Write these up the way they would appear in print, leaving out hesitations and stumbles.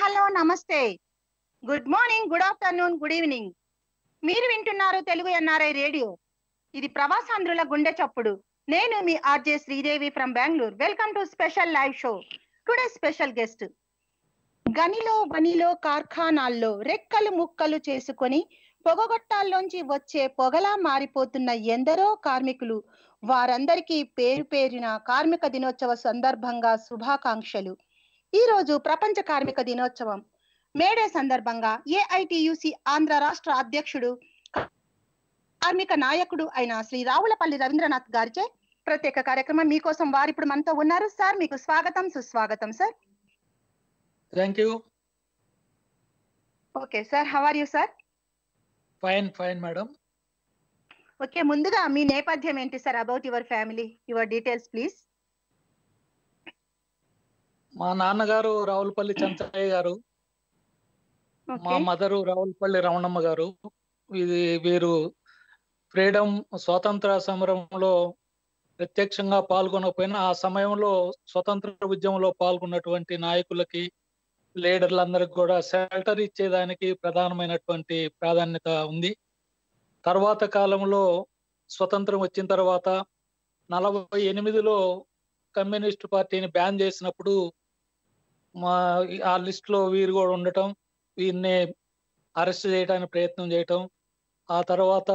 Hello నమస్తే, good morning, good afternoon, good evening. మీరు వింటున్నారు తెలుగు ఎన్ఆర్ఐ రేడియో. ఇది ప్రవాసాంధ్రుల గుండె చప్పుడు. నేను మీ RJ Sridevi from Bengaluru. Welcome to special live show. Today special guest. గనిలో కార్ఖానాల్లో రెక్కలు ముక్కలు చేసుకొని పొగగొట్టాల్లోంచి వచ్చే పొగలా మారిపోతున్న ఎందరో కార్మికులు, వారందరికీ పేరు పేరిన కార్మిక దినోత్సవ సందర్భంగా శుభాకాంక్షలు. ఈ రోజు ప్రపంచ కార్మిక దినోత్సవం. మేడే సందర్భంగా ఏఐటియుసి ఆంధ్ర రాష్ట్ర అధ్యక్షుడు, కార్మిక నాయకుడు అయిన శ్రీ రావులపల్లి రవీంద్రనాథ్ గారిచే ప్రత్యేక కార్యక్రమం మీకోసం. వారు ఇప్పుడు మనతో ఉన్నారు. సార్, మీకు స్వాగతం, సుస్వాగతం sir. Thank you. Okay sir, how are you sir? Fine, madam. Okay, ముందుగా మీ నేపథ్యం ఏంటి sir? About your family, your details please. మా నాన్నగారు రావులపల్లి చంచయ్య గారు, మా మదరు రావులపల్లి రమణమ్మ గారు. వీరు ఫ్రీడమ్ స్వాతంత్ర సమరంలో ప్రత్యక్షంగా పాల్గొనకపోయినా ఆ సమయంలో స్వతంత్ర ఉద్యమంలో పాల్గొన్నటువంటి నాయకులకి, లీడర్లందరికి కూడా షెల్టర్ ఇచ్చేదానికి ప్రధానమైనటువంటి ప్రాధాన్యత ఉంది. తర్వాత కాలంలో స్వతంత్రం వచ్చిన తర్వాత 48లో కమ్యూనిస్ట్ పార్టీని బ్యాన్ చేసినప్పుడు ఆ లిస్ట్ లో వీరు కూడా ఉండటం, వీరిని అరెస్ట్ చేయడానికి ప్రయత్నం చేయటం, ఆ తర్వాత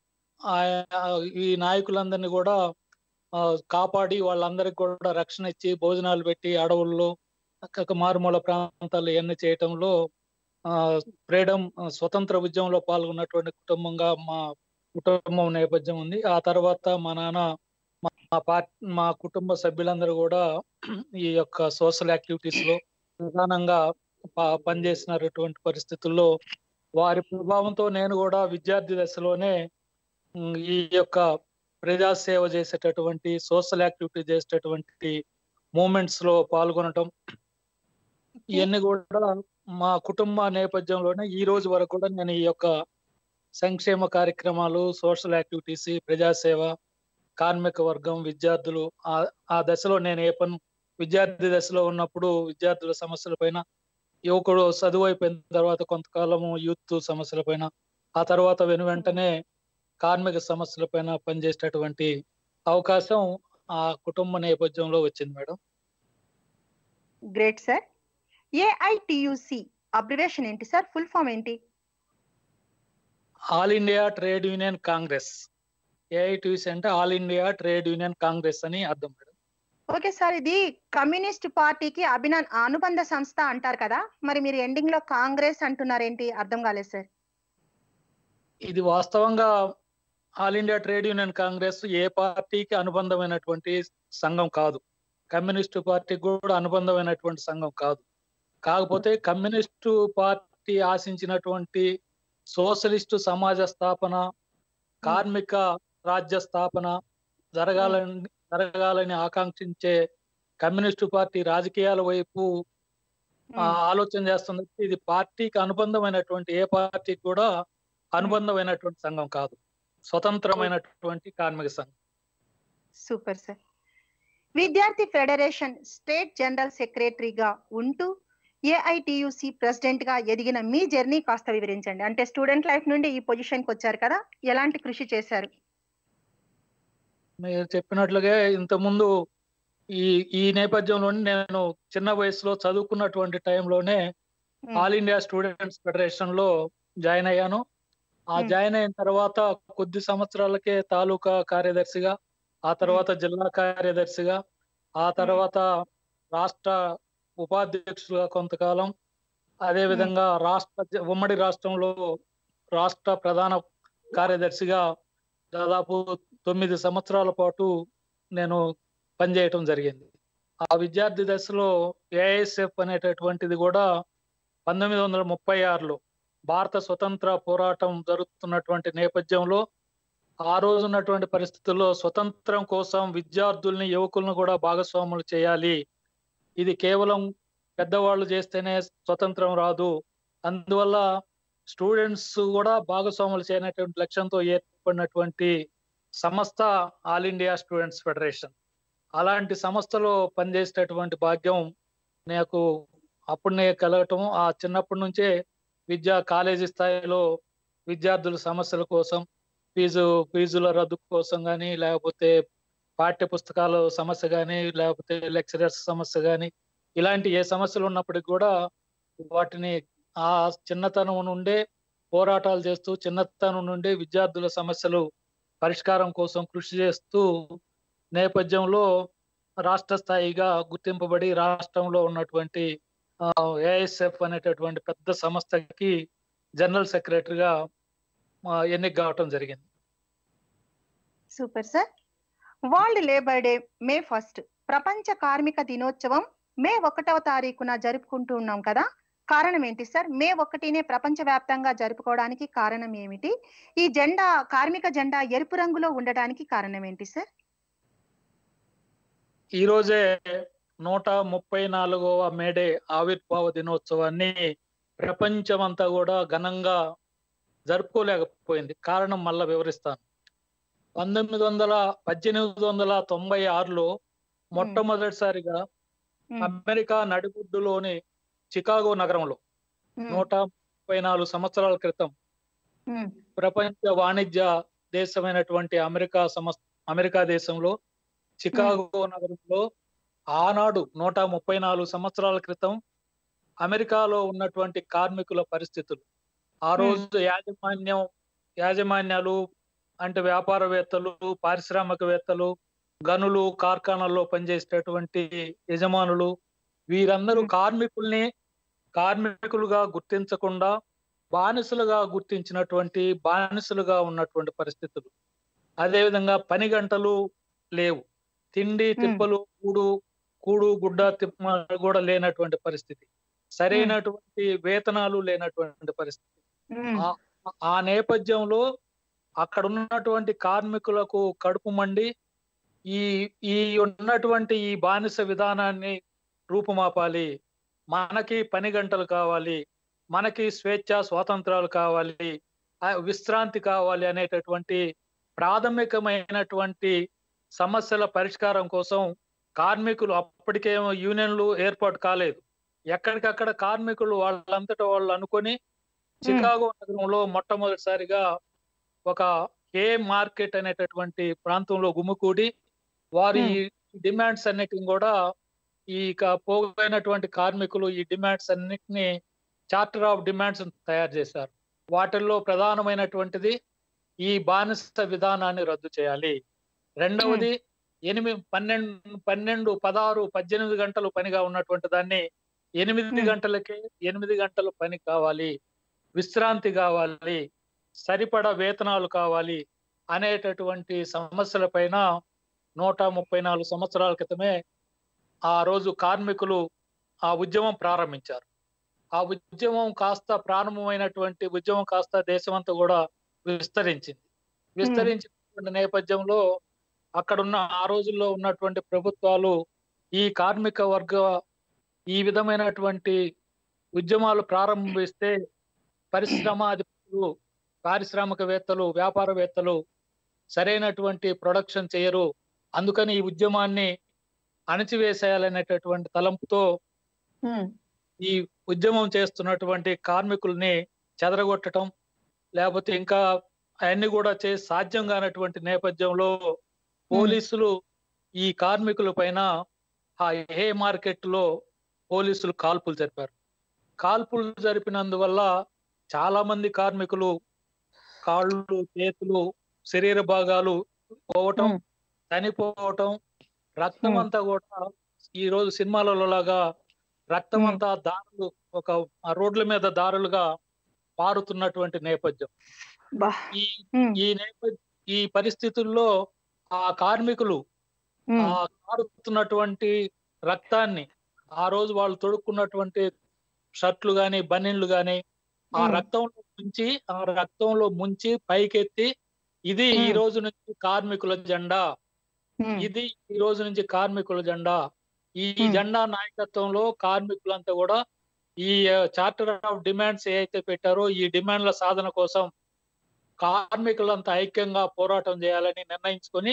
ఈ నాయకులందరినీ కూడా కాపాడి వాళ్ళందరికి కూడా రక్షణ ఇచ్చి భోజనాలు పెట్టి అడవుల్లో మారుమూల ప్రాంతాలు ఇవన్నీ చేయటంలో ఫ్రీడమ్ స్వతంత్ర ఉద్యమంలో పాల్గొన్నటువంటి కుటుంబంగా మా కుటుంబం నేపథ్యం ఉంది. ఆ తర్వాత మా నాన్న, మా కుటుంబ సభ్యులందరూ కూడా ఈ యొక్క సోషల్ యాక్టివిటీస్ లో ప్రధానంగా పనిచేసినటువంటి పరిస్థితుల్లో వారి ప్రభావంతో నేను కూడా విద్యార్థి దశలోనే ఈ యొక్క ప్రజాసేవ చేసేటటువంటి, సోషల్ యాక్టివిటీ చేసేటటువంటి మూమెంట్స్ లో పాల్గొనటం, ఇవన్నీ కూడా మా కుటుంబ నేపథ్యంలోనే ఈ రోజు వరకు కూడా నేను ఈ యొక్క సంక్షేమ కార్యక్రమాలు, సోషల్ యాక్టివిటీస్, ప్రజాసేవ, కార్మిక వర్గం, విద్యార్థులు, ఆ దశలో నేను విద్యార్థి దశలో ఉన్నప్పుడు విద్యార్థుల సమస్యల పైన, యువకుడు చదువు అయిపోయిన తర్వాత కొంతకాలము యూత్ సమస్యల పైన, ఆ తర్వాత వెంటనే కార్మిక సమస్యల పైన పనిచేసేటటువంటి అవకాశం ఆ కుటుంబ నేపథ్యంలో వచ్చింది madam. Great sir. AITUC abbreviation ఏంటి సార్? ఫుల్ ఫామ్ ఏంటి? All India trade union Congress. AITUC అంటే ఆల్ ఇండియా ట్రేడ్ యూనియన్ కాంగ్రెస్ అని అర్థం మేడం. ఓకే సార్, ఇది కమ్యూనిస్ట్ పార్టీకి అనుబంధ సంస్థ అంటారు కదా, మరి మీరు ఎండింగ్ లో కాంగ్రెస్ అంటున్నారేంటి? అర్థం కాలేదు సార్. ఇది వాస్తవంగా All India trade union Congress ఏ పార్టీకి అనుబంధమైనటువంటి సంఘం కాదు, కమ్యూనిస్టు పార్టీకి కూడా అనుబంధమైనటువంటి సంఘం కాదు. కాకపోతే కమ్యూనిస్టు పార్టీ ఆశించినటువంటి సోషలిస్టు సమాజ స్థాపన, కార్మిక రాజ్య స్థాపన జరగాలని ఆకాంక్షించే కమ్యూనిస్టు పార్టీ రాజకీయాల వైపు ఆలోచన చేస్తుంది. ఇది పార్టీకి అనుబంధమైనటువంటి ఏ పార్టీకి కూడా అనుబంధమైనటువంటి సంఘం కాదు, స్వతంత్రమైనటువంటి కార్మిక సంఘం. Super sir. విద్యార్థి ఫెడరేషన్ స్టేట్ జనరల్ సెక్రటరీగా ఉంటూ ఏఐటియుసి ప్రెసిడెంట్ గా ఎదిగిన మీ జర్నీ కాస్త వివరించండి. అంటే స్టూడెంట్ లైఫ్ నుండి ఈ పొజిషన్ కి వచ్చారు కదా, ఎలాంటి కృషి చేశారు? మీరు చెప్పినట్లుగా ఇంతకుముందు ఈ నేపథ్యంలోనే నేను చిన్న వయసులో చదువుకున్నటువంటి టైంలోనే ఆల్ ఇండియా స్టూడెంట్స్ ఫెడరేషన్ లో జాయిన్ అయ్యాను. ఆ జాయిన్ అయిన తర్వాత కొద్ది సంవత్సరాలకే తాలూకా కార్యదర్శిగా, ఆ తర్వాత జిల్లా కార్యదర్శిగా, ఆ తర్వాత రాష్ట్ర ఉపాధ్యక్షులుగా కొంతకాలం, అదేవిధంగా ఉమ్మడి రాష్ట్రంలో రాష్ట్ర ప్రధాన కార్యదర్శిగా దాదాపు 9 సంవత్సరాల పాటు నేను పనిచేయటం జరిగింది. ఆ విద్యార్థి దశలో ఏఐఎస్ఎఫ్ అనేటటువంటిది కూడా 1936లో భారత స్వతంత్ర పోరాటం జరుగుతున్నటువంటి నేపథ్యంలో ఆ రోజు ఉన్నటువంటి పరిస్థితుల్లో స్వతంత్రం కోసం విద్యార్థుల్ని, యువకులను కూడా భాగస్వాములు చేయాలి. ఇది కేవలం పెద్దవాళ్ళు చేస్తేనే స్వతంత్రం రాదు, అందువల్ల స్టూడెంట్స్ కూడా భాగస్వాములు చేయనటువంటి లక్ష్యంతో ఏర్పడినటువంటి సంస్థ ఆల్ ఇండియా స్టూడెంట్స్ ఫెడరేషన్. అలాంటి సంస్థలో పనిచేసేటటువంటి భాగ్యం నాకు అప్పుడే కలగటం, ఆ చిన్నప్పటి నుంచే కాలేజీ స్థాయిలో విద్యార్థుల సమస్యల కోసం, ఫీజుల రద్దు కోసం గాని, లేకపోతే పాఠ్య పుస్తకాల సమస్య గాని, లేకపోతే లెక్చరర్స్ సమస్య గాని, ఇలాంటి ఏ సమస్యలు ఉన్నప్పటికి కూడా వాటిని ఆ చిన్నతనం నుండే పోరాటాలు చేస్తూ, చిన్నతనం నుండి విద్యార్థుల సమస్యలు పరిష్కారం కోసం కృషి చేస్తూ నేపథ్యంలో రాష్ట్ర స్థాయిగా గుర్తింపబడి రాష్ట్రంలో ఉన్నటువంటి ఏఎస్ఎఫ్ అనేటటువంటి పెద్ద సంస్థకి జనరల్ సెక్రటరీగా ఎన్నిక కావటం జరిగింది. Super sir. World labour day May 1 ప్రపంచ కార్మిక దినోత్సవం మే 1వ తారీఖున జరుపుకుంటూ ఉన్నాం కదా, కారణం ఏంటి సార్? మే 1నే ప్రపంచ వ్యాప్తంగా జరుపుకోవడానికి కారణం ఏమిటి? ఈ జెండా, కార్మిక జెండా ఎరుపు రంగులో ఉండడానికి కారణం ఏంటి సార్? ఈ రోజే 134వ మేడే ఆవిర్భావ దినోత్సవాన్ని ప్రపంచమంతా కూడా ఘనంగా జరుపుకోలేకపోయింది. కారణం మళ్ళా వివరిస్తాను. 1896లో మొట్టమొదటిసారిగా అమెరికా నడిబొడ్డులోని చికాగో నగరంలో 134 సంవత్సరాల క్రితం ప్రపంచ వాణిజ్య దేశమైనటువంటి అమెరికా దేశంలో చికాగో నగరంలో ఆనాడు 134 సంవత్సరాల క్రితం అమెరికాలో ఉన్నటువంటి కార్మికుల పరిస్థితులు, ఆ రోజు యాజమాన్యాలు అంటే వ్యాపారవేత్తలు, పారిశ్రామికవేత్తలు, గనులు, కార్ఖానాల్లో పనిచేసేటటువంటి యజమానులు, వీరందరూ కార్మికులుగా గుర్తించకుండా బానిసలుగా బానిసలుగా ఉన్నటువంటి పరిస్థితులు. అదేవిధంగా పని గంటలు లేవు, తిండి తిప్పలు, కూడు గుడ్డ తిప్ప కూడా లేనటువంటి పరిస్థితి, సరైనటువంటి వేతనాలు లేనటువంటి పరిస్థితి. ఆ నేపథ్యంలో అక్కడ ఉన్నటువంటి కార్మికులకు కడుపు మండి ఈ ఉన్నటువంటి ఈ బానిస విధానాన్ని రూపుమాపాలి, మనకి పని గంటలు కావాలి, మనకి స్వాతంత్రాలు కావాలి, విశ్రాంతి కావాలి అనేటటువంటి ప్రాథమికమైనటువంటి సమస్యల పరిష్కారం కోసం కార్మికులు, అప్పటికేమో యూనియన్లు ఏర్పాటు కాలేదు, ఎక్కడికక్కడ కార్మికులు వాళ్ళంతటా వాళ్ళు అనుకొని చికాగో నగరంలో మొట్టమొదటిసారిగా ఒక మార్కెట్ అనేటటువంటి ప్రాంతంలో గుమికూడి వారి డిమాండ్స్ అన్నిటిని కూడా పోగైనటువంటి కార్మికులు ఈ డిమాండ్స్ అన్నిటిని చార్టర్ ఆఫ్ డిమాండ్స్ తయారు చేశారు. వాటిల్లో ప్రధానమైనటువంటిది ఈ బానిస విధానాన్ని రద్దు చేయాలి. రెండవది 8, 12, 16, 18 గంటలు పనిగా ఉన్నటువంటి దాన్ని 8 గంటలు పని కావాలి, విశ్రాంతి కావాలి, సరిపడా వేతనాలు కావాలి అనేటటువంటి సమస్యల పైన 134 సంవత్సరాల క్రితమే ఆ రోజు కార్మికులు ఆ ఉద్యమం ప్రారంభించారు. ఆ ఉద్యమం ప్రారంభమైనటువంటి ఉద్యమం దేశమంతా కూడా విస్తరించినటువంటి నేపథ్యంలో అక్కడున్న ఆ రోజుల్లో ఉన్నటువంటి ప్రభుత్వాలు ఈ కార్మిక వర్గ ఈ విధమైనటువంటి ఉద్యమాలు ప్రారంభిస్తే పారిశ్రామికవేత్తలు, వ్యాపారవేత్తలు సరైనటువంటి ప్రొడక్షన్ చేయరు, అందుకని ఈ ఉద్యమాన్ని అణచివేసేయాలనేటటువంటి తలంపుతో ఈ ఉద్యమం చేస్తున్నటువంటి కార్మికుల్ని చెదరగొట్టడం, లేకపోతే ఇంకా అవన్నీ కూడా సాధ్యం కానటువంటి నేపథ్యంలో పోలీసులు ఈ కార్మికుల పైన ఆ మార్కెట్ లో పోలీసులు కాల్పులు జరిపారు. కాల్పులు జరిపినందువల్ల చాలా మంది కార్మికులు కాళ్ళు, చేతులు, శరీర భాగాలు పోవటం, చనిపోవటం, రక్తం అంతా కూడా ఈ రోజు సినిమాలలో లాగా రక్తం అంతా దారులు రోడ్ల మీద దారులుగా పారుతున్నటువంటి నేపథ్యం. ఈ పరిస్థితుల్లో ఆ కార్మికులు ఆ కారుతున్నటువంటి రక్తాన్ని, ఆ రోజు వాళ్ళు తొడుక్కున్నటువంటి షర్ట్లు గాని, బనీన్లు గాని ఆ రక్తంలో ముంచి పైకెత్తి ఇది ఈ రోజు నుంచి కార్మికుల జెండా, ఇది ఈ రోజు నుంచి కార్మికుల జెండా, ఈ జెండా నాయకత్వంలో కార్మికులంతా కూడా ఈ చార్టర్ ఆఫ్ డిమాండ్స్ ఏవైతే పెట్టారో ఈ డిమాండ్ల సాధన కోసం కార్మికులంతా ఐక్యంగా పోరాటం చేయాలని నిర్ణయించుకొని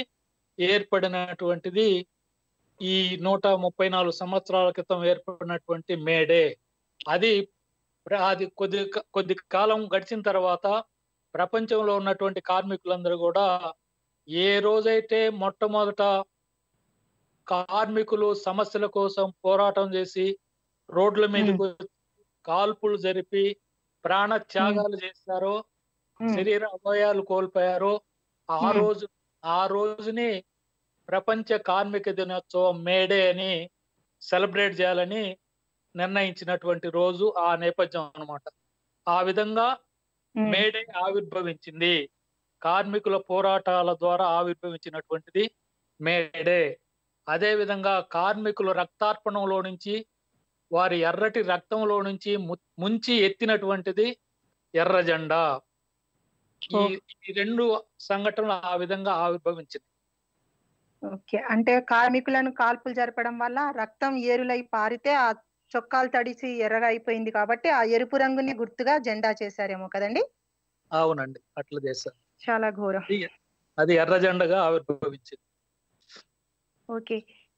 ఏర్పడినటువంటిది ఈ 134 సంవత్సరాల క్రితం ఏర్పడినటువంటి మేడే. అది అది కొద్ది కాలం గడిచిన తర్వాత ప్రపంచంలో ఉన్నటువంటి కార్మికులందరూ కూడా ఏ రోజైతే మొట్టమొదట కార్మికులు సమస్యల కోసం పోరాటం చేసి రోడ్ల మీదకు కాల్పులు జరిపి ప్రాణ త్యాగాలు చేశారో, శరీర అవయవాలు కోల్పోయారో ఆ రోజుని ప్రపంచ కార్మిక దినోత్సవం మేడే అని సెలబ్రేట్ చేయాలని నిర్ణయించినటువంటి రోజు ఆ నేపథ్యం అన్నమాట. ఆ విధంగా మేడే ఆవిర్భవించింది. కార్మికుల పోరాటాల ద్వారా ఆవిర్భవించినటువంటిది మేడే. అదే విధంగా కార్మికుల రక్తార్పణంలో నుంచి, వారి ఎర్రటి రక్తంలో నుంచి ముంచి ఎత్తినటువంటిది ఎర్ర జెండా. ఈ రెండు సంఘటనలు ఆ విధంగా ఆవిర్భవించింది. ఓకే, అంటే కార్మికులను కాల్పులు జరపడం వల్ల రక్తం ఏరులై పారితే ఆ చొక్కాలు తడిసి ఎర్రగా అయిపోయింది కాబట్టి ఆ ఎరుపు రంగుని గుర్తుగా జెండా చేశారేమో కదండి? అవునండి, అట్లా చేశారు. చాలా ఘోరం. అది ఎర్ర జెండాగా ఆవిర్భవించింది. ఓకే,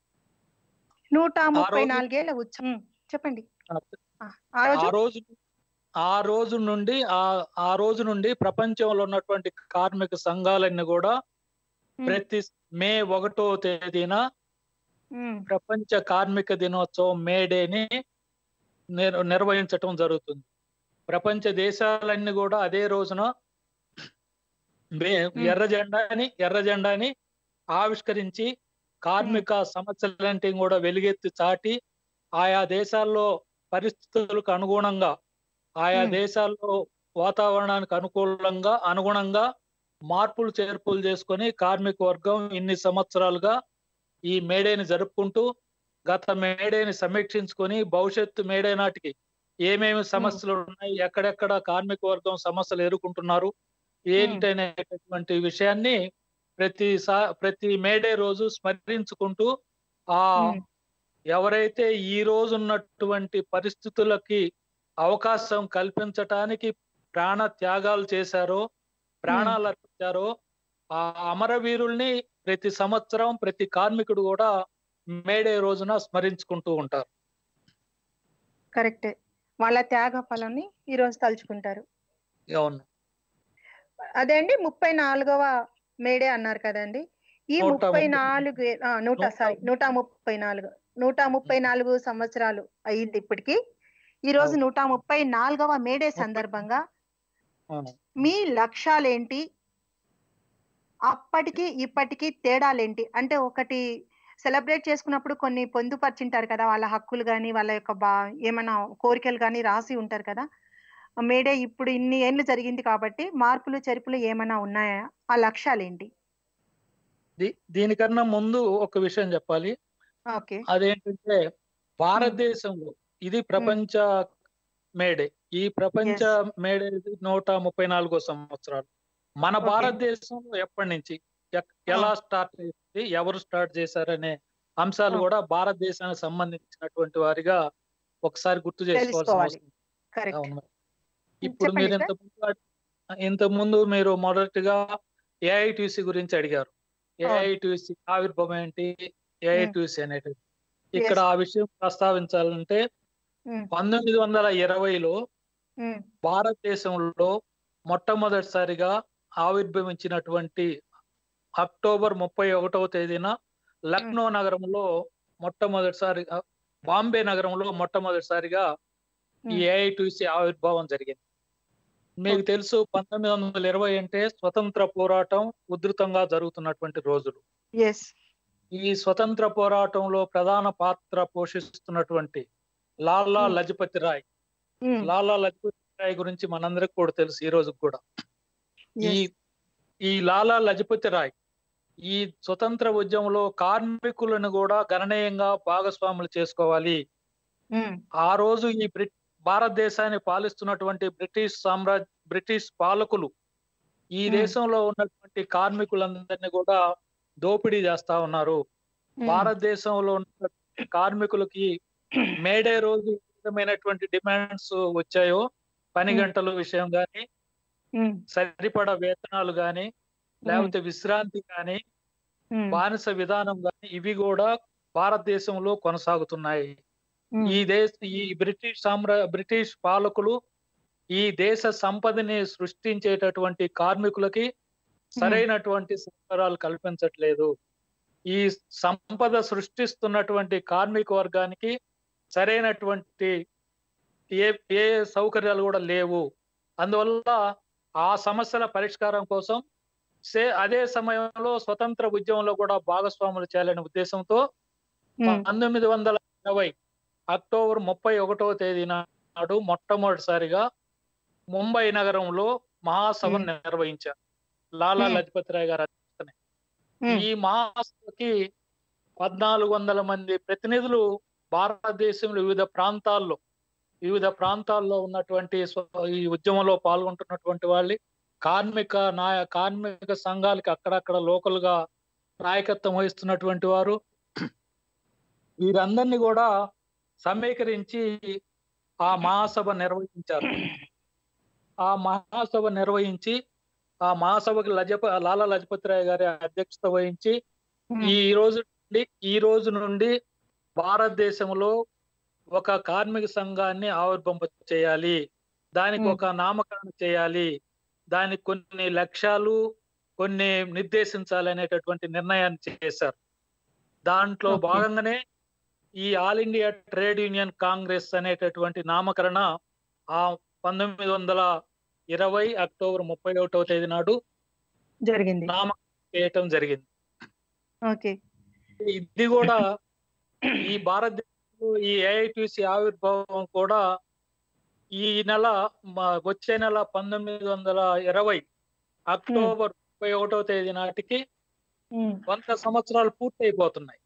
134 ఏళ్ల ఉత్సవం చెప్పండి. ఆ రోజు నుండి ప్రపంచంలో ఉన్నటువంటి కార్మిక సంఘాలన్నీ కూడా ప్రతి మే 1వ తేదీన ప్రపంచ కార్మిక దినోత్సవం మేడేని నిర్వహించటం జరుగుతుంది. ప్రపంచ దేశాలన్నీ కూడా అదే రోజున ఎర్ర జెండాని ఆవిష్కరించి కార్మిక సమస్యలంటే కూడా వెలుగెత్తి చాటి ఆయా దేశాల్లో పరిస్థితులకు అనుగుణంగా, ఆయా దేశాల్లో వాతావరణానికి అనుగుణంగా మార్పులు చేర్పులు చేసుకొని కార్మిక వర్గం ఇన్ని సంవత్సరాలుగా ఈ మేడేని జరుపుకుంటూ గత మేడేని సమీక్షించుకొని భవిష్యత్తు మేడే నాటికి ఏమేమి సమస్యలు ఉన్నాయి, ఎక్కడెక్కడ కార్మిక వర్గం సమస్యలు ఎదుర్కొంటున్నారు ఏంటనేటటువంటి విషయాన్ని ప్రతి మేడే రోజు స్మరించుకుంటూ ఎవరైతే ఈ రోజు ఉన్నటువంటి పరిస్థితులకి అవకాశం కల్పించటానికి ప్రాణ త్యాగాలు చేశారో, ప్రాణాలు అర్పించారో ఆ అమరవీరుల్ని ప్రతి సంవత్సరం ప్రతి కార్మికుడు కూడా మేడే రోజున స్మరించుకుంటూ ఉంటారు. కరెక్టే, వాళ్ళ త్యాగ ఫలాన్ని ఈ రోజు తలుచుకుంటారు. అవును. అదే అండి 34వ మేడే అన్నారు కదండి. ఈ 134 సంవత్సరాలు అయింది ఇప్పటికి. ఈ రోజు 134వ మేడే సందర్భంగా మీ లక్ష్యాలేంటి, అప్పటికి ఇప్పటికి తేడాలేంటి? అంటే ఒకటి సెలబ్రేట్ చేసుకున్నప్పుడు కొన్ని పొందుపరిచింటారు కదా, వాళ్ళ హక్కులు గాని వాళ్ళ యొక్క ఏమైనా కోరికలు గాని రాసి ఉంటారు కదా. మేడే ఇప్పుడు ఇన్ని ఏళ్ళు జరిగింది కాబట్టి మార్పులు చెరుపులు ఏమైనా ఉన్నాయా? ఆ లక్ష్యాలేంటి? దీనికన్నా ముందు ఒక విషయం చెప్పాలి. అదేంటంటే భారతదేశంలో ఇది ప్రపంచ మేడే. ఈ ప్రపంచ మేడే 134 సంవత్సరాలు. మన భారతదేశంలో ఎప్పటి నుంచి ఎలా స్టార్ట్ అయింది, ఎవరు స్టార్ట్ చేశారనే అంశాలు కూడా భారతదేశానికి సంబంధించినటువంటి వారిగా ఒకసారి గుర్తు చేసుకోవాల్సిన అవసరం. ఇప్పుడు మీరు ఇంతకుముందు మీరు మొదటిగా ఏఐటిసి గురించి అడిగారు. ఏఐటిసి ఆవిర్భావం ఏంటి, ఏఐటిసి అనేటిది. ఇక్కడ ఆ విషయం ప్రస్తావించాలంటే 1920లో భారతదేశంలో మొట్టమొదటిసారిగా ఆవిర్భవించినటువంటి అక్టోబర్ 31వ తేదీన లక్నో నగరంలో మొట్టమొదటిసారిగా, బాంబే నగరంలో మొట్టమొదటిసారిగా ఈ ఏఐటిసి ఆవిర్భావం జరిగింది. మీకు తెలుసు 1920 అంటే స్వతంత్ర పోరాటం ఉధృతంగా జరుగుతున్నటువంటి రోజులు. ఈ స్వతంత్ర పోరాటంలో ప్రధాన పాత్ర పోషిస్తున్నటువంటి లాలా లజపతి రాయ్ గురించి మనందరికి కూడా తెలుసు ఈ రోజు కూడా. ఈ లాలా లజపతి రాయ్ ఈ స్వతంత్ర ఉద్యమంలో కార్మికులను కూడా గణనీయంగా భాగస్వాములు చేసుకోవాలి. ఆ రోజు ఈ భారతదేశాన్ని పాలిస్తున్నటువంటి బ్రిటిష్ పాలకులు ఈ దేశంలో ఉన్నటువంటి కార్మికులందరినీ కూడా దోపిడీ చేస్తా ఉన్నారు. భారతదేశంలో ఉన్న కార్మికులకి మేడే రోజు విధమైనటువంటి డిమాండ్స్ వచ్చాయో, పని గంటల విషయం గాని, సరిపడా వేతనాలు గాని, లేకపోతే విశ్రాంతి గాని, బానిస విధానం గాని, ఇవి కూడా భారతదేశంలో కొనసాగుతున్నాయి. ఈ బ్రిటిష్ పాలకులు ఈ దేశ సంపదని సృష్టించేటటువంటి కార్మికులకి సరైనటువంటి సౌకర్యాలు కల్పించట్లేదు. ఈ సంపద సృష్టిస్తున్నటువంటి కార్మిక వర్గానికి సరైనటువంటి ఏ సౌకర్యాలు కూడా లేవు. అందువల్ల ఆ సమస్యల పరిష్కారం కోసం అదే సమయంలో స్వతంత్ర ఉద్యమంలో కూడా భాగస్వాములు చేయాలనే ఉద్దేశంతో 1920 అక్టోబర్ 31వ తేదీ నాడు మొట్టమొదటిసారిగా ముంబై నగరంలో మహాసభను నిర్వహించారు లాలా లజపతి రాయ్ గారు అధ్యక్షతన. ఈ మహాసభకి 1400 మంది ప్రతినిధులు భారతదేశంలో వివిధ ప్రాంతాల్లో ఉన్నటువంటి ఈ ఉద్యమంలో పాల్గొంటున్నటువంటి వాళ్ళు కార్మిక సంఘాలకి అక్కడక్కడ లోకల్ గా నాయకత్వం వహిస్తున్నటువంటి వారు వీరందరినీ కూడా సమీకరించి ఆ మహాసభ నిర్వహించారు. ఆ మహాసభకి లాలా లజపతి రాయ్ గారి అధ్యక్షత వహించి ఈ రోజు నుండి భారతదేశంలో ఒక కార్మిక సంఘాన్ని ఆవిర్భంప చేయాలి, దానికి ఒక నామకరణం చేయాలి, దానికి కొన్ని లక్ష్యాలు కొన్ని నిర్దేశించాలి అనేటటువంటి నిర్ణయాన్ని చేశారు. దాంట్లో భాగంగానే ఈ All India trade union Congress అనేటటువంటి నామకరణ 1920 అక్టోబర్ 31వ తేదీ నాడు జరిగింది, నామకరణం చేయటం జరిగింది. ఇది కూడా ఈ భారతదేశంలో ఈ ఏఐటిసి ఆవిర్భావం కూడా వచ్చే నెల 1920 అక్టోబర్ 31వ తేదీ నాటికి 100 సంవత్సరాలు పూర్తయిపోతున్నాయి.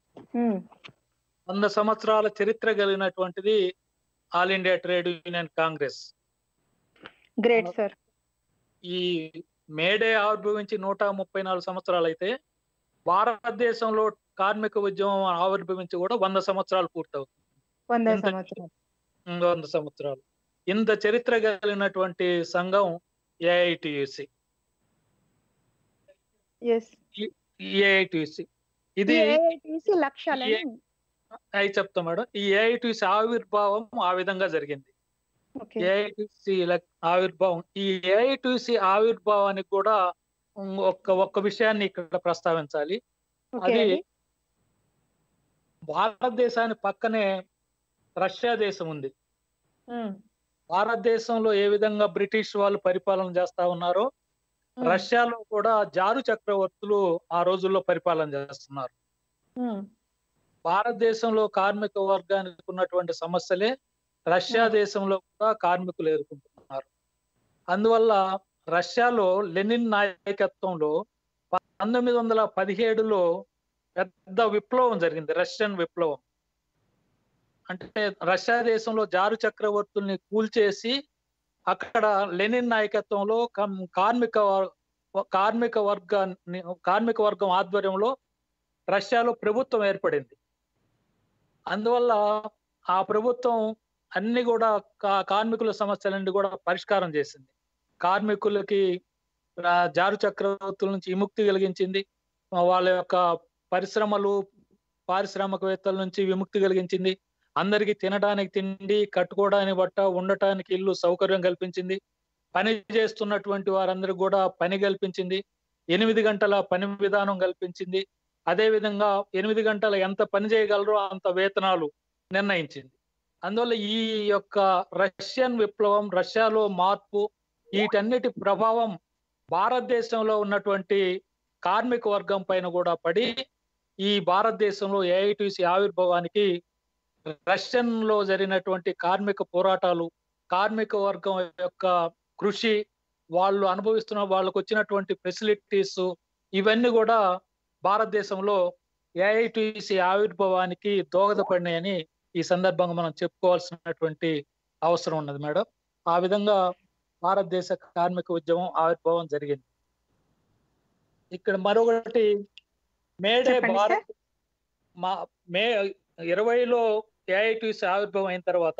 100 సంవత్సరాల చరిత్ర కలిగినటువంటిది All India trade union Congress. Great sir. ఈ మేడే ఆవిర్భవించి 134 సంవత్సరాలు అయితే భారతదేశంలో కార్మిక ఉద్యమం ఆవిర్భవించి కూడా 100 సంవత్సరాలు పూర్తవుతుంది. 100 సంవత్సరాలు. ఇంత చరిత్ర కలిగినటువంటి సంఘం ఏఐటియుసి. ఇది చెప్తా మేడం. ఈ ఏఐటిసి ఆవిర్భావం ఆ విధంగా జరిగింది. ఈ ఏఐటిసి ఆవిర్భావానికి కూడా ఒక్క విషయాన్ని ఇక్కడ ప్రస్తావించాలి. అది భారతదేశానికి పక్కనే రష్యా దేశం ఉంది. భారతదేశంలో ఏ విధంగా బ్రిటిష్ వాళ్ళు పరిపాలన చేస్తా ఉన్నారో రష్యాలో కూడా జారు చక్రవర్తులు ఆ రోజుల్లో పరిపాలన చేస్తున్నారు. భారతదేశంలో కార్మిక వర్గానికి ఉన్నటువంటి సమస్యలే రష్యా దేశంలో కూడా కార్మికులు ఎదుర్కొంటున్నారు. అందువల్ల రష్యాలో లెనిన్ నాయకత్వంలో 1917లో పెద్ద విప్లవం జరిగింది, రష్యన్ విప్లవం. అంటే రష్యా దేశంలో జారు చక్రవర్తుల్ని కూల్చేసి అక్కడ లెనిన్ నాయకత్వంలో కార్మిక వర్గం ఆధ్వర్యంలో రష్యాలో ప్రభుత్వం ఏర్పడింది. అందువల్ల ఆ ప్రభుత్వం అన్ని కూడా కార్మికుల సమస్యలన్నీ కూడా పరిష్కారం చేసింది. కార్మికులకి జారు చక్రవర్తుల నుంచి విముక్తి కలిగించింది, వాళ్ళ యొక్క పారిశ్రామికవేత్తల నుంచి విముక్తి కలిగించింది, అందరికి తినడానికి తిండి, కట్టుకోవడానికి బట్ట, ఉండటానికి ఇల్లు సౌకర్యం కల్పించింది, పని చేస్తున్నటువంటి వారందరికీ కూడా పని కల్పించింది, 8 గంటల పని విధానం కల్పించింది. అదే విధంగా 8 గంటలు ఎంత పని చేయగలరో అంత వేతనాలు నిర్ణయించింది. అందువల్ల ఈ యొక్క రష్యన్ విప్లవం, రష్యాలో మార్పు, వీటన్నిటి ప్రభావం భారతదేశంలో ఉన్నటువంటి కార్మిక వర్గం పైన కూడా పడి ఈ భారతదేశంలో ఏఐటిసి ఆవిర్భావానికి రష్యన్ లో జరిగినటువంటి కార్మిక పోరాటాలు, కార్మిక వర్గం యొక్క కృషి, వాళ్ళు అనుభవిస్తున్న వాళ్ళకు వచ్చినటువంటి ఫెసిలిటీస్, ఇవన్నీ కూడా భారతదేశంలో ఏఐటిసి ఆవిర్భావానికి దోహదపడినాయని ఈ సందర్భంగా మనం చెప్పుకోవాల్సినటువంటి అవసరం ఉన్నది మేడం. ఆ విధంగా భారతదేశ కార్మిక ఉద్యమం ఆవిర్భావం జరిగింది. ఇక్కడ మరొకటి మేడే భారత్ మే 20లో ఏఐటిసి ఆవిర్భావం అయిన తర్వాత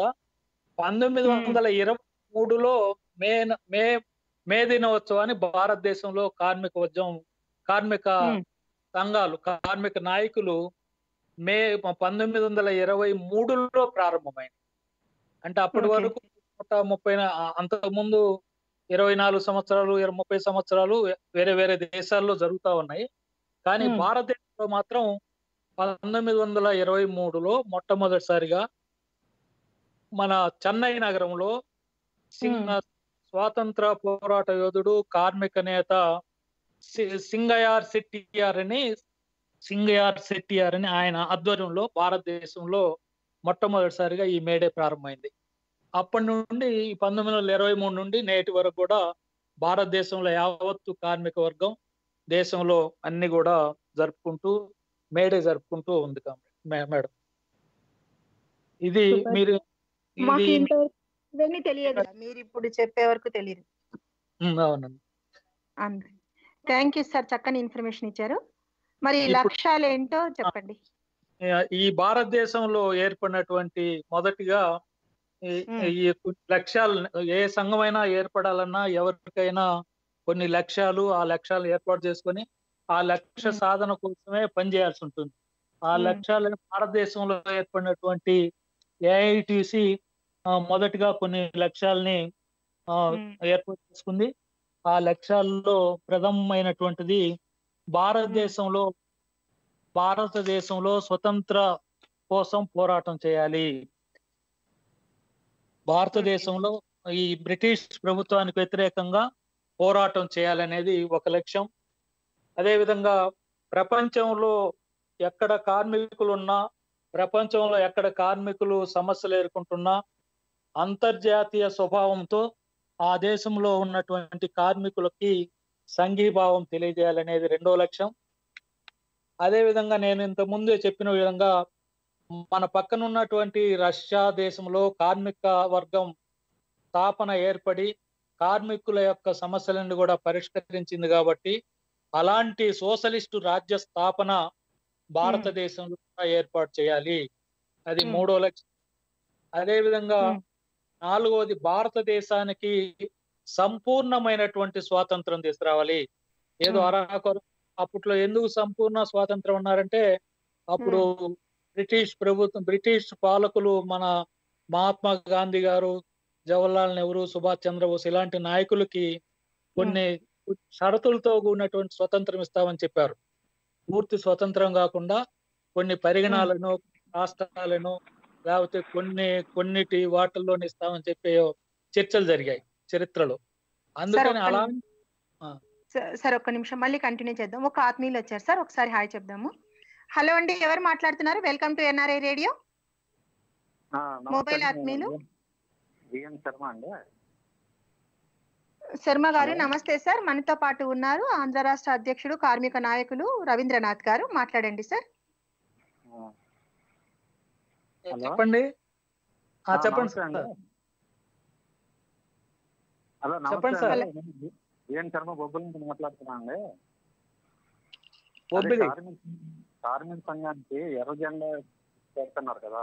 1923లో మే దినోత్సవాన్ని భారతదేశంలో కార్మిక సంఘాలు, కార్మిక నాయకులు మే 1923లో ప్రారంభమైంది. అంటే అప్పటి ఓకే. వరకు 130 అంతకుముందు 24 సంవత్సరాలు, 30 సంవత్సరాలు వేరే వేరే దేశాల్లో జరుగుతా ఉన్నాయి. కానీ ఉమ్, భారతదేశంలో మాత్రం 1923లో మొట్టమొదటిసారిగా మన చెన్నై నగరంలో ఉమ్, స్వాతంత్ర పోరాట యోధుడు, కార్మిక నేత సింగయార్ శెట్టియార్ అని ఆయన ఆధ్వర్యంలో భారతదేశంలో మొట్టమొదటిసారిగా ఈ మేడే ప్రారంభమైంది. అప్పటి నుండి 1923 నుండి నేటి వరకు కూడా భారతదేశంలో యావత్తు కార్మిక వర్గం దేశంలో అన్ని కూడా జరుపుకుంటూ మేడే జరుపుకుంటూ ఉంది మేడం. ఇది సూపర్. మీరు మాకు ఇది ఇవన్నీ తెలియదు, మీరు ఇప్పుడు చెప్పే వరకు తెలియదు. అవునండి. థ్యాంక్ యూ సార్, చక్కని ఇన్ఫర్మేషన్ ఇచ్చారు. మరి ఇప్పుడు లక్ష్యాలు ఏంటో చెప్పండి. ఈ భారతదేశంలో ఏర్పడినటువంటి మొదటిగా ఈ ఉమ్, ఈ లక్ష్యాలు, ఏ సంఘమైనా ఏర్పడాలన్నా ఎవరికైనా కొన్ని లక్ష్యాలు, ఆ లక్ష్యాలు ఏర్పాటు చేసుకొని ఆ లక్ష్య ఉమ్, సాధన కోసమే పనిచేయాల్సి ఉంటుంది. ఆ ఉమ్, లక్ష్యాలను భారతదేశంలో ఏర్పడినటువంటి ఏఐటిసి మొదటిగా కొన్ని లక్ష్యాలని ఉమ్, ఏర్పాటు చేసుకుంది. ఆ లక్ష్యాల్లో ప్రథమమైనటువంటిది ఉమ్, భారతదేశంలో స్వతంత్ర కోసం పోరాటం చేయాలి. ఓకే. భారతదేశంలో ఈ బ్రిటిష్ ప్రభుత్వానికి వ్యతిరేకంగా పోరాటం చేయాలనేది ఒక లక్ష్యం. అదేవిధంగా ప్రపంచంలో ఎక్కడ కార్మికులున్నా, ప్రపంచంలో ఎక్కడ కార్మికులు సమస్యలు ఎదుర్కొంటున్నా అంతర్జాతీయ స్వభావంతో ఆ దేశంలో ఉన్నటువంటి కార్మికులకి సంఘీభావం తెలియజేయాలనేది రెండో లక్ష్యం. అదేవిధంగా నేను ఇంత ముందే చెప్పిన విధంగా మన పక్కన ఉన్నటువంటి రష్యా దేశంలో కార్మిక వర్గం స్థాపన ఏర్పడి కార్మికుల యొక్క సమస్యలను కూడా పరిష్కరించింది కాబట్టి అలాంటి సోషలిస్టు రాజ్య స్థాపన భారతదేశంలో కూడా ఏర్పాటు చేయాలి. అది మూడో లక్ష్యం. అదేవిధంగా నాలుగవది, భారతదేశానికి సంపూర్ణమైనటువంటి స్వాతంత్రం తీసుకురావాలి. ఏదో అరాకొర అప్పట్లో ఎందుకు సంపూర్ణ స్వాతంత్రం అన్నారంటే అప్పుడు బ్రిటిష్ పాలకులు మన మహాత్మా గాంధీ గారు, జవహర్లాల్ నెహ్రూ, సుభాష్ చంద్రబోస్ ఇలాంటి నాయకులకి కొన్ని షరతులతో కూడినటువంటి స్వతంత్రం ఇస్తామని చెప్పారు. పూర్తి స్వతంత్రం కాకుండా కొన్ని పరిగణాలను, రాష్ట్రాలను లేకపోతే కొన్నిటి వాటిల్లోనే ఇస్తామని చెప్పే చర్చలు జరిగాయి చరిత్రలో. అందుకని అలా సార్ ఒక్క నిమిషం, మళ్ళీ కంటిన్యూ చేద్దాం. ఒక ఆత్మీయులు వచ్చారు సార్, ఒకసారి హాయ్ చెప్దాము. హలో అండి, ఎవరు మాట్లాడుతున్నారు? Welcome to NRI radio mobile ఆత్మీయులు. శర్మ గారు నమస్తే సార్. మనతో పాటు ఉన్నారు ఆంధ్ర రాష్ట్ర అధ్యక్షుడు, కార్మిక నాయకులు రవీంద్రనాథ్ గారు. మాట్లాడండి సార్. చెప్పండి. చెప్పండి సార్. హలో, చెప్పండి సార్. శర్మ బొబ్బుల నుంచి మాట్లాడుతున్నా అండి. కార్మిక సంఘానికి ఎర్ర జెండా పెడుతున్నారు కదా,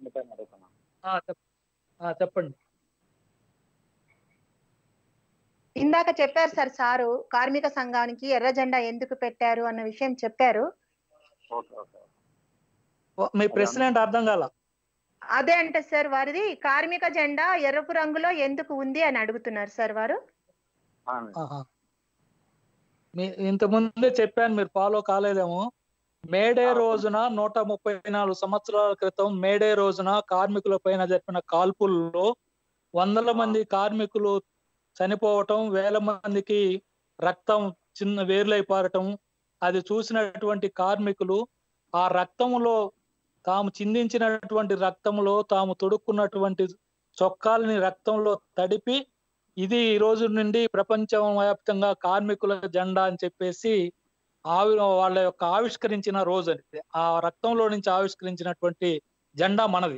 చెప్పండి. ఇందాక చెప్పారు సారు కార్మిక సంఘానికి ఎర్ర జెండా ఎందుకు పెట్టారు అన్న విషయం చెప్పారు. మీ ప్రశ్న ఏంటి అర్థం కాల? అదే అంటే సార్, వారిది కార్మిక జెండా ఎరుపు రంగులో ఎందుకు ఉంది అని అడుగుతున్నారు సార్ వారు. ఇంత ముందే చెప్పాను, మీరు ఫాలో కాలేదేమో. మేడే రోజున 134 సంవత్సరాల క్రితం మేడే రోజున కార్మికుల పైన జరిపిన కాల్పుల్లో వందల మంది కార్మికులు చనిపోవటం, వేల మందికి రక్తం చిన్న వేర్లై పారటం, అది చూసినటువంటి కార్మికులు ఆ రక్తంలో తాము చిందించినటువంటి రక్తంలో తాము తొడుక్కున్నటువంటి చొక్కాలని రక్తంలో తడిపి ఇది ఈ రోజు నుండి ప్రపంచం వ్యాప్తంగా కార్మికుల జెండా అని చెప్పేసి వాళ్ళ యొక్క ఆవిష్కరించిన రోజు అది. ఆ రక్తంలో నుంచి ఆవిష్కరించినటువంటి జెండా మనది.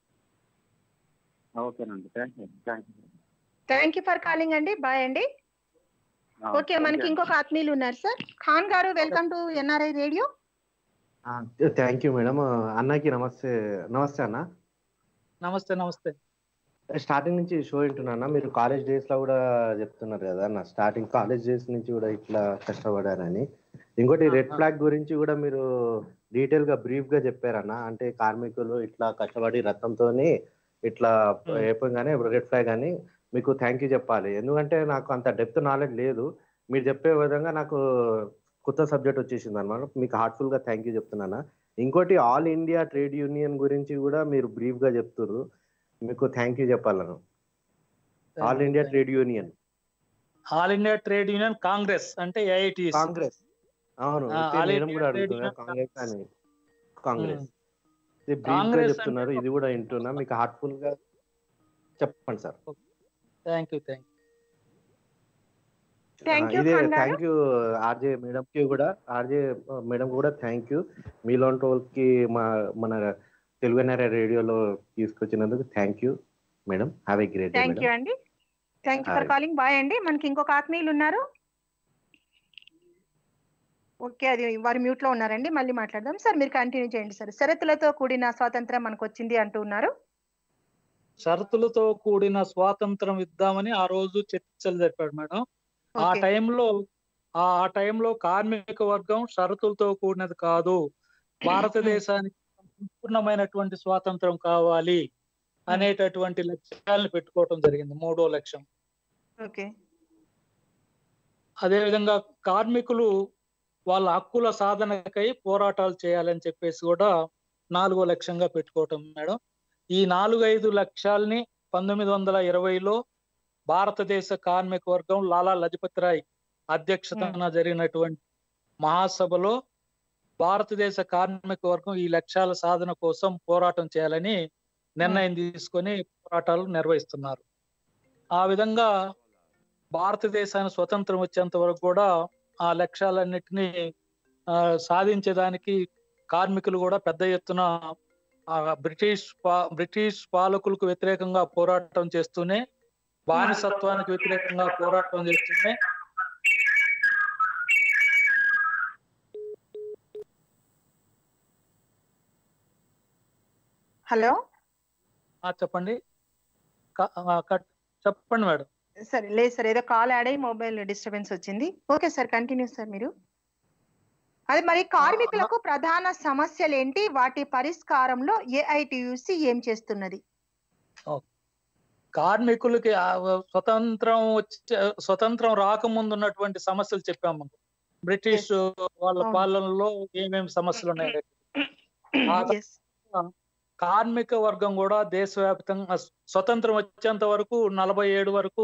థ్యాంక్ యూ ఫర్ కాలింగ్ అండి. బాయ్ అండి. ఓకే, మనకి ఇంకొక ఆత్మీయులు ఉన్నారు సార్. ఖాన్ గారు, welcome to NRI radio. Thank you madam. అన్నకి నమస్తే. నమస్తే అన్న. నమస్తే. నమస్తే. స్టార్టింగ్ నుంచి షో వింటున్నా. మీరు కాలేజ్ డేస్ లో కూడా చెప్తున్నారు కదా అన్న, స్టార్టింగ్ కాలేజ్ డేస్ నుంచి కూడా ఇట్లా కష్టపడారని. ఇంకోటి రెడ్ ఫ్లాగ్ గురించి కూడా మీరు డీటెయిల్ గా బ్రీఫ్ గా చెప్పారన్న. అంటే కార్మికులు ఇట్లా కష్టపడి రక్తంతోని ఇట్లా అయిపోగానే రెడ్ ఫ్లాగ్ అని మీకు థ్యాంక్ యూ చెప్పాలి. ఎందుకంటే నాకు అంత డెప్త్ నాలెడ్జ్ లేదు. మీరు చెప్పే విధంగా నాకు కొత్త సబ్జెక్ట్ వచ్చేసింది అనమాట. మీకు హార్ట్ఫుల్ గా థ్యాంక్ యూ చెప్తున్నాను. ఇంకోటి ఆల్ ఇండియా ట్రేడ్ యూనియన్ గురించి కూడా మీరు బ్రీఫ్ గా చెప్తున్నారు. మీకు థ్యాంక్ యూ చెప్పాలను. All India trade Union, All India trade union Congress అంటే ఏఐటిసి. కాంగ్రెస్. అవును, నేను కూడా అడుగుతున్నా కాంగ్రెస్ అని. కాంగ్రెస్ బ్రీఫ్ గా చెప్తున్నారు, ఇది కూడా వింటున్నా. మీకు హార్ట్ఫుల్ గా చెప్పండి సార్. Thank you. ఇదే థ్యాంక్ యూ ఆర్జే మేడం కి కూడా, ఆర్జే మేడం కూడా థ్యాంక్ యూ. మీలాంటి వాళ్ళకి మన తెలుగు ఎన్ఆర్ఐ రేడియోలో తీసుకొచ్చినందుకు thank you madam. Have a great day. Thank you అండి. Thank you for calling. Bye అండి. మనకి ఇంకొక ఆత్మీయులు ఉన్నారు. ఓకే, అది వారు మ్యూట్ లో ఉన్నారండి. మళ్ళీ మాట్లాడదాం సార్. మీరు కంటిన్యూ చేయండి సార్. షరతులతో కూడిన స్వాతంత్రం మనకు వచ్చింది అంటూ ఉన్నారు. షరతులతో కూడిన స్వాతంత్రం ఇద్దామని ఆ రోజు చర్చలు జరిపాడు మేడం. ఆ టైంలో కార్మిక వర్గం షరతులతో కూడినది కాదు, భారతదేశానికి సంపూర్ణమైనటువంటి స్వాతంత్రం కావాలి అనేటటువంటి లక్ష్యాలను పెట్టుకోవటం జరిగింది. 3వ లక్ష్యం. అదేవిధంగా కార్మికులు వాళ్ళ హక్కుల సాధనకై పోరాటాలు చేయాలని చెప్పేసి కూడా 4వ లక్ష్యంగా పెట్టుకోవటం మేడం. ఈ 4-5 లక్ష్యాల్ని 1920లో భారతదేశ కార్మిక వర్గం లాలా లజపతి రాయ్ అధ్యక్షతన జరిగినటువంటి మహాసభలో భారతదేశ కార్మిక వర్గం ఈ లక్ష్యాల సాధన కోసం పోరాటం చేయాలని నిర్ణయం తీసుకొని పోరాటాలు నిర్వహిస్తున్నారు. ఆ విధంగా భారతదేశానికి స్వతంత్రం వచ్చేంత వరకు కూడా ఆ లక్ష్యాలన్నిటినీ సాధించేదానికి కార్మికులు కూడా పెద్ద ఎత్తున బ్రిటిష్ పాలకులకు వ్యతిరేకంగా పోరాటం చేస్తూనే, బానిసత్వానికి వ్యతిరేకంగా పోరాటం చేస్తూనే హలో చెప్పండి. చెప్పండి మేడం. సరే, లేదు సార్, ఏదో కాల్ యాడ్ అయ్యి మొబైల్ డిస్టర్బెన్స్ వచ్చింది. ఓకే సార్, కంటిన్యూ సార్ మీరు. అదే మరి కార్మికులకు ప్రధాన సమస్యలు ఏంటి, వాటి పరిష్కారంలో ఏఐటియుసి ఏం చేస్తున్నది? కార్మికులకి స్వతంత్రం రాకముందు ఉన్నటువంటి సమస్యలు చెప్పాము. బ్రిటిష్ వాళ్ళ పాలనలో ఏమేమి సమస్యలు ఉన్నాయి. కార్మిక వర్గం కూడా దేశవ్యాప్తంగా స్వతంత్రం వచ్చేంత వరకు 47 వరకు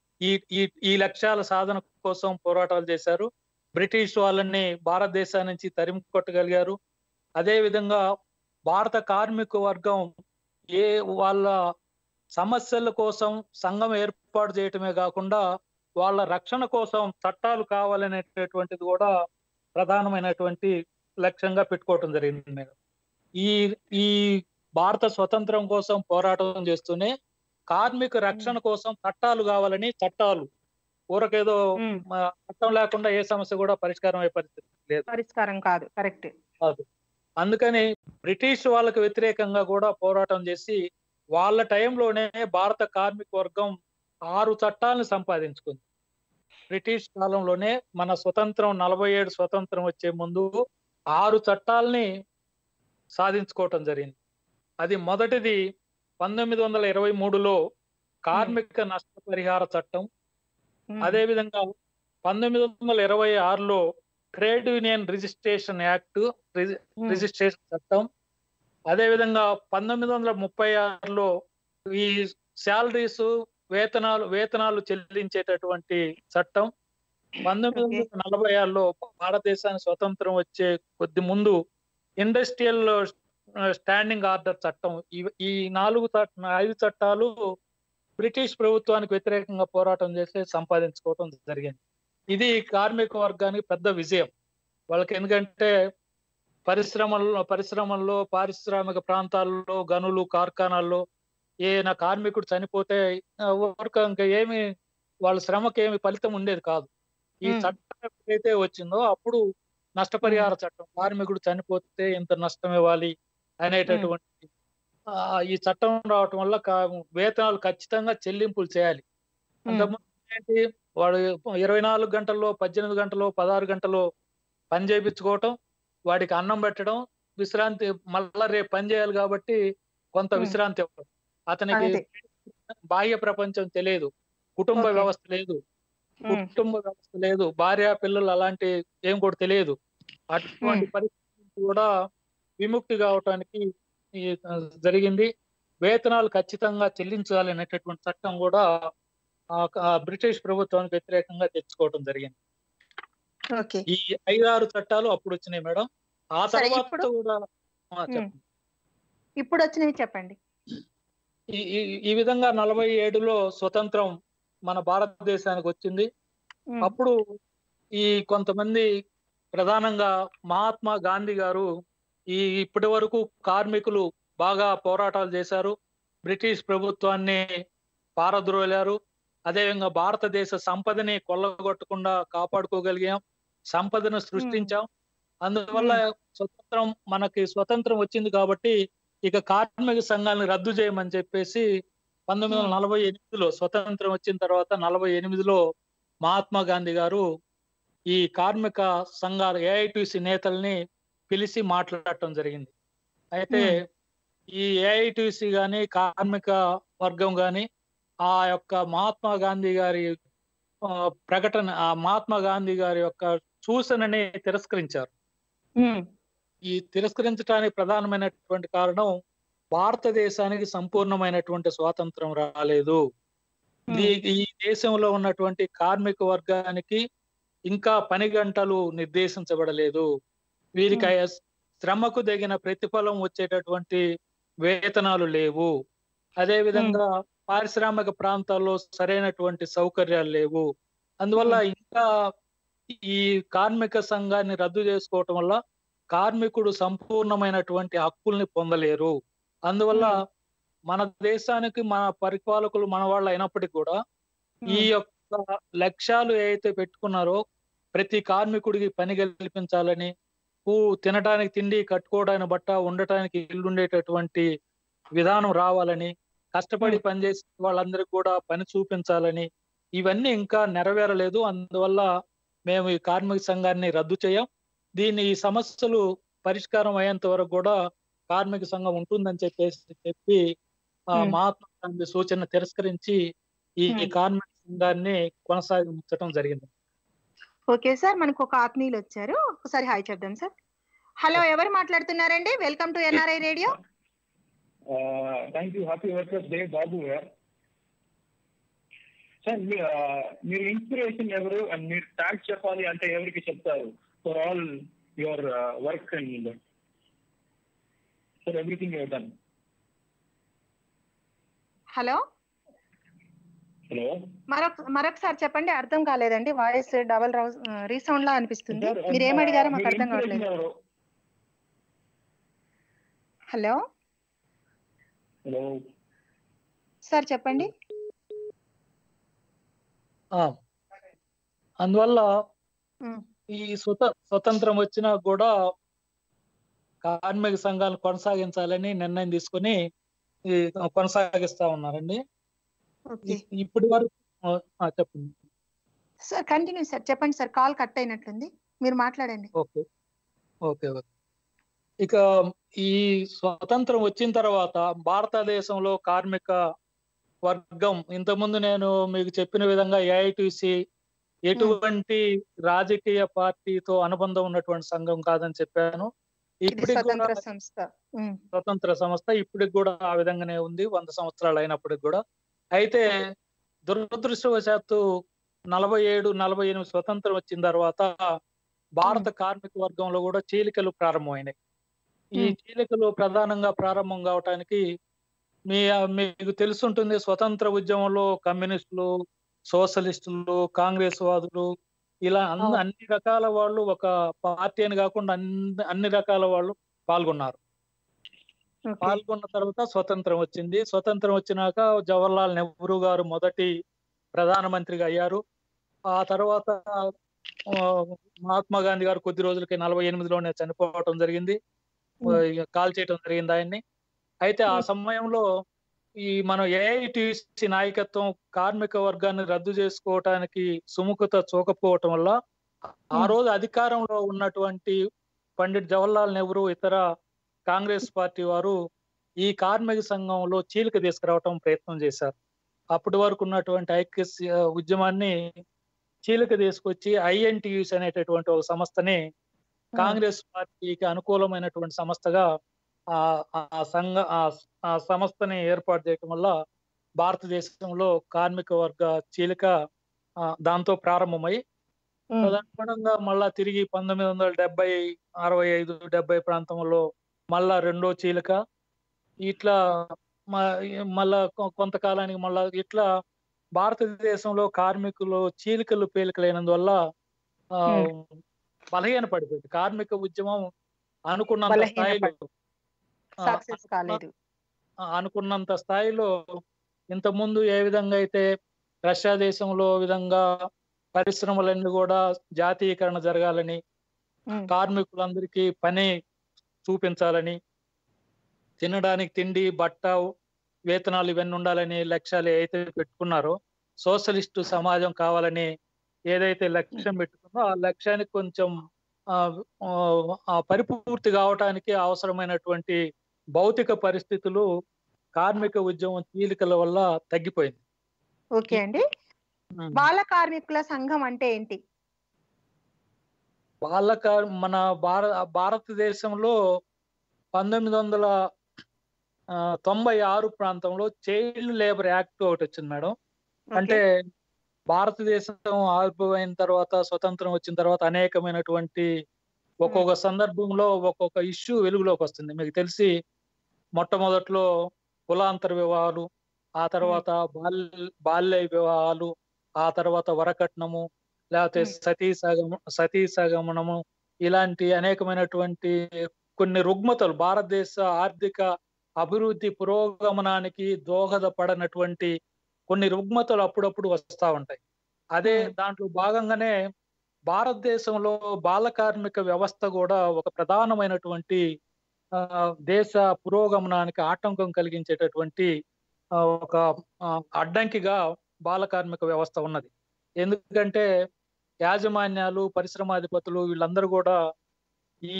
ఈ లక్ష్యాల సాధన కోసం పోరాటాలు చేశారు. బ్రిటిష్ వాళ్ళని భారతదేశం నుంచి తరిమి కొట్టగలిగారు. అదే విధంగా భారత కార్మిక వర్గం వాళ్ళ సమస్యల కోసం సంఘం ఏర్పాటు చేయటమే కాకుండా వాళ్ళ రక్షణ కోసం చట్టాలు కావాలనేటటువంటిది కూడా ప్రధానమైనటువంటి లక్ష్యంగా పెట్టుకోవటం జరిగింది. ఈ భారత స్వతంత్రం కోసం పోరాటం చేస్తూనే కార్మిక రక్షణ కోసం చట్టాలు కావాలని, చట్టాలు ఊరకేదో చట్టం లేకుండా ఏ సమస్య కూడా పరిష్కారం అయ్యే పరిస్థితి లేదు, పరిష్కారం కాదు. కరెక్ట్. అందుకని బ్రిటిష్ వాళ్ళకి వ్యతిరేకంగా కూడా పోరాటం చేసి వాళ్ళ టైంలోనే భారత కార్మిక వర్గం 6 చట్టాలను సంపాదించుకుంది. బ్రిటిష్ కాలంలోనే మన స్వతంత్రం 47 స్వతంత్రం వచ్చే ముందు 6 చట్టాలని సాధించుకోవటం జరిగింది. అది మొదటిది 1923లో కార్మిక నష్టపరిహార చట్టం. అదేవిధంగా 1926లో trade union registration act registration చట్టం. అదేవిధంగా 1936లో ఈ శాలరీస్ వేతనాలు చెల్లించేటటువంటి చట్టం. 1946లో భారతదేశానికి స్వతంత్రం వచ్చే కొద్ది ముందు ఇండస్ట్రియల్ స్టాండింగ్ ఆర్డర్ చట్టం. ఈ 5 చట్టాలు బ్రిటిష్ ప్రభుత్వానికి వ్యతిరేకంగా పోరాటం చేసి సంపాదించుకోవటం జరిగింది. ఇది కార్మిక వర్గానికి పెద్ద విజయం వాళ్ళకి. ఎందుకంటే పరిశ్రమల్లో పారిశ్రామిక ప్రాంతాల్లో గనులు కార్ఖానాల్లో ఏదైనా కార్మికుడు చనిపోతే ఇంకా ఏమి వాళ్ళ శ్రమకి ఏమి ఫలితం ఉండేది కాదు. ఈ చట్టం ఎప్పుడైతే వచ్చిందో అప్పుడు నష్టపరిహార చట్టం, కార్మికుడు చనిపోతే ఇంత నష్టం ఇవ్వాలి అనేటటువంటి ఈ చట్టం రావటం వల్ల వేతనాలు ఖచ్చితంగా చెల్లింపులు చేయాలి. అంతకుముందు ఏంటి, వాడు 24 గంటల్లో 18 గంటలో 16 గంటలో పని చేయించుకోవటం, వాడికి అన్నం పెట్టడం, విశ్రాంతి, మళ్ళా రేపు పని చేయాలి కాబట్టి కొంత విశ్రాంతి ఇవ్వడం. అతనికి అదే. బాహ్య ప్రపంచం తెలియదు, కుటుంబ Okay. వ్యవస్థ లేదు, భార్య పిల్లలు అలాంటి ఏం కూడా తెలియదు. అటువంటి పరిస్థితి నుంచి కూడా విముక్తి కావటానికి ఈ జరిగింది. వేతనాలు ఖచ్చితంగా చెల్లించాలి అనేటటువంటి చట్టం కూడా బ్రిటిష్ ప్రభుత్వానికి వ్యతిరేకంగా తెచ్చుకోవడం జరిగింది. ఓకే. ఈ 5-6 చట్టాలు అప్పుడు వచ్చినాయి మేడం. ఆ సరే, తర్వాత ఇప్పుడు- కూడా చెప్పండి. ఇప్పుడు వచ్చినవి చెప్పండి. ఈ విధంగా 47లో స్వతంత్రం మన భారతదేశానికి వచ్చింది. అప్పుడు ఈ కొంతమంది, ప్రధానంగా మహాత్మా గాంధీ గారు ఇప్పటి వరకు కార్మికులు బాగా పోరాటాలు చేశారు, బ్రిటిష్ ప్రభుత్వాన్ని పారద్రోలారు. అదేవిధంగా భారతదేశ సంపదని కొల్లగొట్టకుండా కాపాడుకోగలిగాం, సంపదను సృష్టించాం. అందువల్ల మనకి స్వతంత్రం వచ్చింది కాబట్టి ఇక కార్మిక సంఘాలను రద్దు చేయమని చెప్పేసి 1948లో స్వతంత్రం వచ్చిన తర్వాత 48లో మహాత్మా గాంధీ గారు ఈ కార్మిక సంఘాల ఏఐటిసి నేతల్ని పిలిచి మాట్లాడటం జరిగింది. అయితే ఈ ఏఐటిసి గాని కార్మిక వర్గం గాని ఆ యొక్క మహాత్మా గాంధీ గారి ప్రకటన, ఆ మహాత్మా గాంధీ గారి యొక్క సూచనని తిరస్కరించారు. ఈ తిరస్కరించడానికి ప్రధానమైనటువంటి కారణం, భారతదేశానికి సంపూర్ణమైనటువంటి స్వాతంత్రం రాలేదు, ఈ దేశంలో ఉన్నటువంటి కార్మిక వర్గానికి ఇంకా పని గంటలు నిర్దేశించబడలేదు, వీరికి శ్రమకు తగిన ప్రతిఫలం వచ్చేటటువంటి వేతనాలు లేవు, అదే విధంగా పారిశ్రామిక ప్రాంతాల్లో సరైనటువంటి సౌకర్యాలు లేవు. అందువల్ల ఇంకా ఈ కార్మిక సంఘాన్ని రద్దు చేసుకోవటం వల్ల కార్మికుడు సంపూర్ణమైనటువంటి హక్కుల్ని పొందలేరు. అందువల్ల మన దేశానికి మన పరిపాలకులు మన వాళ్ళు అయినప్పటికీ కూడా ఈ యొక్క లక్ష్యాలు ఏవైతే పెట్టుకున్నారో, ప్రతి కార్మికుడికి పని కల్పించాలని, తినడానికి తిండి, కట్టుకోవడానికి బట్ట, ఉండటానికి ఇల్లు ఉండేటటువంటి విధానం రావాలని, కష్టపడి పనిచేసే వాళ్ళందరికీ కూడా పని చూపించాలని, ఇవన్నీ ఇంకా నెరవేరలేదు. అందువల్ల మేము ఈ కార్మిక సంఘాన్ని రద్దు చేయం, ఈ సమస్యలు పరిష్కారం అయ్యేంత వరకు కూడా కార్మిక సంఘం ఉంటుందని చెప్పి మహాత్మా గాంధీ సూచన తిరస్కరించి ఈ కార్మిక సంఘాన్ని కొనసాగించడం జరిగింది. ఓకే సార్, మనకు ఒక ఆత్మీయులు వచ్చారు, ఒకసారి హాయ్ చెప్దాం సార్. హలో, ఎవరు మాట్లాడుతున్నారండి? Welcome to NRI radio. Thank you. Happy workers day. Babu sir, మీరు ఇన్స్పిరేషన్ ఎవరు అండ్ మీరు థ్యాంక్స్ చెప్పాలి అంటే ఎవరికి చెప్తారు? For all your work and for everything you have done. Hello hello, మరొకసారి చెప్పండి, అర్థం కాలేదండి, వాయిస్ డబల్ రీసౌండ్ లా అనిపిస్తుంది. మీరు ఏం అడిగారో మాకు అర్థం కావట్లేదు. హలో హలో సార్ చెప్పండి. అందువల్ల ఈ స్వతంత్రం వచ్చినా కూడా కార్మిక సంఘాలు కొనసాగించాలని నిర్ణయం తీసుకుని కొనసాగిస్తా ఉన్నారండి. ఇప్పటి వరకు చెప్పండి సార్, కంటిన్యూ సార్, చెప్పండి సార్. కాల్ కట్ అయినట్లుంది, మీరు మాట్లాడండి. Okay okay okay. ఇక ఈ స్వతంత్రం వచ్చిన తర్వాత భారతదేశంలో కార్మిక వర్గం, ఇంతకుముందు నేను మీకు చెప్పిన విధంగా ఏఐటిసి ఎటువంటి రాజకీయ పార్టీతో అనుబంధం ఉన్నటువంటి సంఘం కాదని చెప్పాను. ఇప్పటికి కూడా స్వతంత్ర సంస్థ ఇప్పటికి కూడా ఆ విధంగానే ఉంది, 100 సంవత్సరాలు అయినప్పటికి కూడా. అయితే దురదృష్టవశాత్తు 47-48 స్వతంత్రం వచ్చిన తర్వాత భారత కార్మిక వర్గంలో కూడా చీలికలు ప్రారంభమైనాయి. ఈ చీలికలు ప్రధానంగా ప్రారంభం కావటానికి మీకు తెలుసుంటుంది, స్వతంత్ర ఉద్యమంలో కమ్యూనిస్టులు, సోషలిస్టులు, కాంగ్రెస్ వాదులు, ఇలా అన్ని రకాల వాళ్ళు, ఒక పార్టీ అని కాకుండా అన్ని రకాల వాళ్ళు పాల్గొన్నారు. పాల్గొన్న తర్వాత స్వతంత్రం వచ్చింది. స్వతంత్రం వచ్చినాక జవహర్లాల్ నెహ్రూ గారు మొదటి ప్రధానమంత్రిగా అయ్యారు. ఆ తర్వాత మహాత్మా గాంధీ గారు కొద్ది రోజులకి 48లోనే చనిపోవటం జరిగింది, కాల్ చేయటం జరిగింది ఆయన్ని. అయితే ఆ సమయంలో మనం ఏఐటిసి నాయకత్వం కార్మిక వర్గాన్ని రద్దు చేసుకోవటానికి సుముఖత చూకపోవటం వల్ల ఆ రోజు అధికారంలో ఉన్నటువంటి పండిట్ జవహర్లాల్ నెహ్రూ ఇతర కాంగ్రెస్ పార్టీ వారు ఈ కార్మిక సంఘంలో చీలిక తీసుకురావటం ప్రయత్నం చేశారు. అప్పటి వరకు ఉన్నటువంటి ఐక్య ఉద్యమాన్ని చీలిక తీసుకొచ్చి ఐఎన్టీయూస్ అనేటటువంటి ఒక సంస్థని కాంగ్రెస్ పార్టీకి అనుకూలమైనటువంటి సంస్థగా ఆ సంస్థని ఏర్పాటు చేయడం వల్ల భారతదేశంలో కార్మిక వర్గ చీలిక దాంతో ప్రారంభమై తదనుగుణంగా మళ్ళా తిరిగి 1970, 65, 70 ప్రాంతంలో మళ్ళా రెండో చీలిక, ఇట్లా మళ్ళా కొంతకాలానికి మళ్ళా ఇట్లా భారతదేశంలో కార్మికులు చీలికలు పేలికలైనందువల్ల బలహీన పడిపోయింది. కార్మిక ఉద్యమం అనుకున్నంత స్థాయిలో అనుకున్నంత స్థాయిలో ఇంతకుముందు ఏ విధంగా అయితే రష్యా దేశంలో విధంగా పరిశ్రమలన్నీ కూడా జాతీయకరణ జరగాలని, కార్మికులందరికీ పని చూపించాలని, తినడానికి తిండి, బట్ట, వేతనాలు ఇవన్నీ ఉండాలని లక్ష్యాలు ఏదైతే పెట్టుకున్నారో, సోషలిస్టు సమాజం కావాలని ఏదైతే లక్ష్యం పెట్టుకున్నో ఆ లక్ష్యానికి కొంచెం పరిపూర్తి కావటానికి అవసరమైనటువంటి భౌతిక పరిస్థితులు కార్మిక ఉద్యమం చీలికల వల్ల తగ్గిపోయింది. ఓకే అండి. బాల కార్మికుల సంఘం అంటే ఏంటి? మన భారతదేశంలో 1996 ప్రాంతంలో చైల్డ్ లేబర్ యాక్ట్ ఒకటి వచ్చింది మేడం. అంటే భారతదేశం ఆవిర్భవమైన తర్వాత, స్వతంత్రం వచ్చిన తర్వాత అనేకమైనటువంటి ఒక్కొక్క సందర్భంలో ఒక్కొక్క ఇష్యూ వెలుగులోకి వస్తుంది. మీకు తెలిసి మొట్టమొదట్లో కులాంతర వివాహాలు, ఆ తర్వాత బాల్య వివాహాలు, ఆ తర్వాత వరకట్నము, లేకపోతే సతీ సగమనము, ఇలాంటి అనేకమైనటువంటి కొన్ని రుగ్మతలు భారతదేశ ఆర్థిక అభివృద్ధి పురోగమనానికి దోహదపడనటువంటి కొన్ని రుగ్మతలు అప్పుడప్పుడు వస్తూ ఉంటాయి. అదే దాంట్లో భాగంగానే భారతదేశంలో బాల కార్మిక వ్యవస్థ కూడా ఒక ప్రధానమైనటువంటి దేశ పురోగమనానికి ఆటంకం కలిగించేటటువంటి ఒక అడ్డంకిగా బాల కార్మిక వ్యవస్థ ఉన్నది. ఎందుకంటే యాజమాన్యాలు, పరిశ్రమాధిపతులు వీళ్ళందరూ కూడా ఈ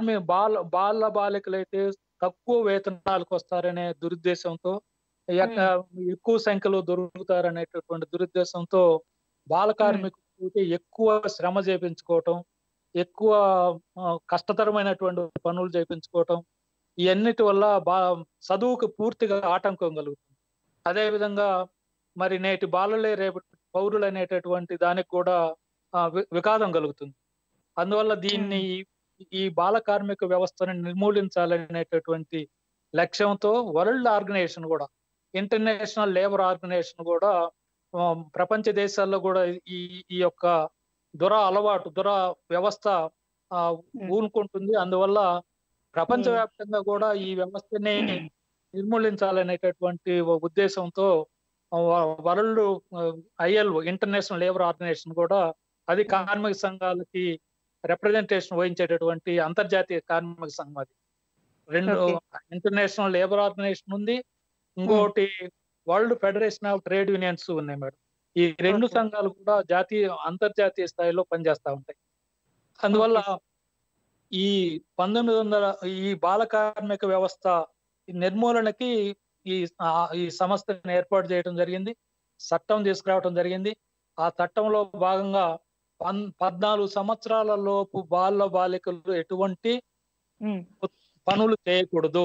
బాలికలైతే తక్కువ వేతనాలకు వస్తారనే దురుద్దేశంతో, ఎక్కువ సంఖ్యలో దొరుకుతారనేటటువంటి దురుద్దేశంతో బాల కార్మికులకి ఎక్కువ శ్రమ చేయించుకోవటం, ఎక్కువ కష్టతరమైనటువంటి పనులు చేయించుకోవటం, ఇవన్నిటి వల్ల చదువుకు పూర్తిగా ఆటంకం కలుగుతుంది. అదేవిధంగా మరి నేటి బాలలే రేపటి పౌరులు అనేటటువంటి దానికి కూడా విఘాతం కలుగుతుంది. అందువల్ల దీన్ని ఈ బాల కార్మిక వ్యవస్థను నిర్మూలించాలనేటటువంటి లక్ష్యంతో వరల్డ్ ఆర్గనైజేషన్ కూడా, ఇంటర్నేషనల్ లేబర్ ఆర్గనైజేషన్ కూడా ప్రపంచ దేశాల్లో కూడా ఈ యొక్క దుర వ్యవస్థ ఊనుకుంటుంది. అందువల్ల ప్రపంచవ్యాప్తంగా కూడా ఈ వ్యవస్థని నిర్మూలించాలనేటటువంటి ఉద్దేశంతో world ILO, international labour organization కూడా, అది కార్మిక సంఘాలకి రిప్రజెంటేషన్ వహించేటటువంటి అంతర్జాతీయ కార్మిక సంఘం. అది రెండు ఇంటర్నేషనల్ లేబర్ ఆర్గనైజేషన్ ఉంది, ఇంకోటి world federation of trade unions ఉన్నాయి మేడం. ఈ రెండు సంఘాలు కూడా అంతర్జాతీయ స్థాయిలో పనిచేస్తా ఉంటాయి. అందువల్ల ఈ బాల కార్మిక వ్యవస్థ నిర్మూలనకి ఈ సంస్థను ఏర్పాటు చేయడం జరిగింది, చట్టం తీసుకురావడం జరిగింది. ఆ చట్టంలో భాగంగా 14 సంవత్సరాల లోపు బాలికలు ఎటువంటి పనులు చేయకూడదు,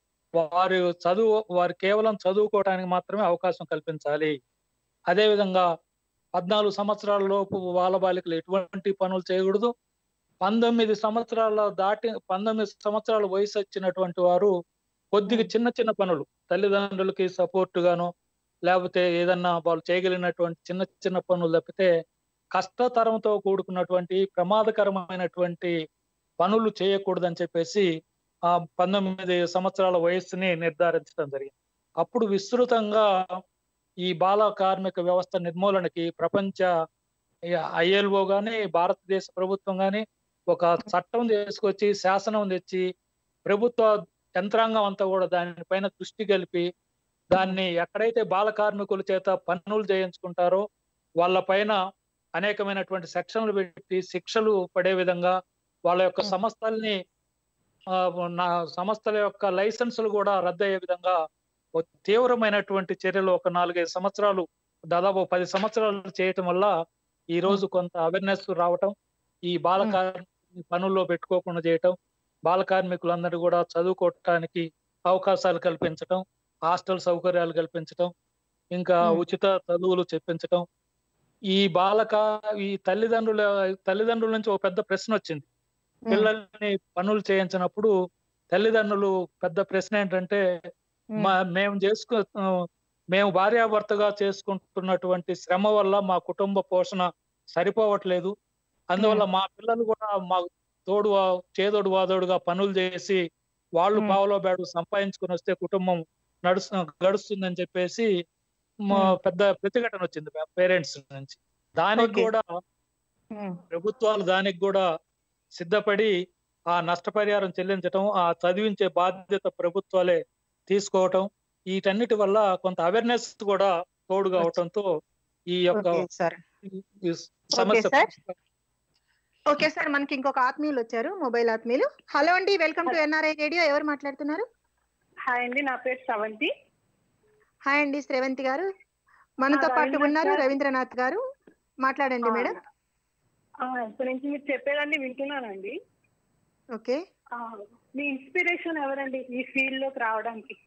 వారు కేవలం చదువుకోవడానికి మాత్రమే అవకాశం కల్పించాలి. అదేవిధంగా 14 సంవత్సరాల లోపు బాలికలు ఎటువంటి పనులు చేయకూడదు. 19 సంవత్సరాల వయసు వచ్చినటువంటి వారు కొద్దిగా చిన్న పనులు, తల్లిదండ్రులకి సపోర్ట్ గాను, లేకపోతే ఏదన్నా వాళ్ళు చేయగలిగినటువంటి చిన్న పనులు తప్పితే కష్టతరంతో కూడుకున్నటువంటి ప్రమాదకరమైనటువంటి పనులు చేయకూడదని చెప్పేసి 19 సంవత్సరాల వయస్సుని నిర్ధారించడం జరిగింది. అప్పుడు విస్తృతంగా ఈ బాల కార్మిక వ్యవస్థ నిర్మూలనకి ప్రపంచ ILO గాని, భారతదేశ ప్రభుత్వం గాని ఒక చట్టం తీసుకొచ్చి, శాసనం తెచ్చి, ప్రభుత్వ యంత్రాంగం అంతా కూడా దానిపైన దృష్టి కలిపి, దాన్ని ఎక్కడైతే బాల కార్మికుల చేత పనులు చేయించుకుంటారో వాళ్ళ పైన అనేకమైనటువంటి సెక్షన్లు పెట్టి శిక్షలు పడే విధంగా వాళ్ళ యొక్క సంస్థల్ని నా సంస్థల యొక్క లైసెన్సులు కూడా రద్దయ్యే విధంగా తీవ్రమైనటువంటి చర్యలు ఒక 4-5 సంవత్సరాలు, దాదాపు 10 సంవత్సరాలు చేయటం వల్ల ఈ రోజు కొంత అవేర్నెస్ రావటం, ఈ బాల కార్మికుల్ని పనుల్లో పెట్టుకోకుండా చేయటం, బాల కార్మికులందరూ కూడా చదువుకోవటానికి అవకాశాలు కల్పించటం, హాస్టల్ సౌకర్యాలు కల్పించటం, ఇంకా ఉచిత చదువులు చెప్పించటం. ఈ తల్లిదండ్రుల నుంచి ఒక పెద్ద ప్రశ్న వచ్చింది. పిల్లల్ని పనులు చేయించినప్పుడు తల్లిదండ్రులు పెద్ద ప్రశ్న ఏంటంటే, మేము భార్యాభర్తగా చేసుకుంటున్నటువంటి శ్రమ వల్ల మా కుటుంబ పోషణ సరిపోవట్లేదు, అందువల్ల మా పిల్లలు కూడా మా చేదోడు వాదోడుగా పనులు చేసి వాళ్ళు పావులో బేడు సంపాదించుకుని వస్తే కుటుంబం గడుస్తుందని చెప్పేసి పెద్ద ప్రతిఘటన వచ్చింది పేరెంట్స్ నుంచి. దానికి కూడా ప్రభుత్వాలు దానికి కూడా సిద్ధపడి ఆ నష్టపరిహారం చెల్లించటం, ఆ చదివించే బాధ్యత ప్రభుత్వాలే తీసుకోవటం, వీటన్నిటి వల్ల కొంత అవేర్నెస్ కూడా తోడుగా అవటంతో ఈ యొక్క సమస్య. ఓకే సార్, మనకి ఇంకొక ఆత్మీయులు వచ్చారు, మొబైల్ ఆత్మీయులు. హలో అండి, వెల్కమ్ టు ఎన్ఆర్ఐ రేడియో. ఎవరు మాట్లాడుతున్నారు? హాయ్ అండి, నా పేరు శ్రవంతి. హాయ్ అండి శ్రవంతి గారు, మనతో పాటు ఉన్నారు రవీంద్రనాథ్ గారు. మాట్లాడండి మేడం. ఇప్పటి నుంచి మీరు చెప్పేదాన్ని వింటున్నానండి. ఓకే, మీ ఇన్స్పిరేషన్ ఎవరండి ఈ ఫీల్డ్ లోకి రావడానికి?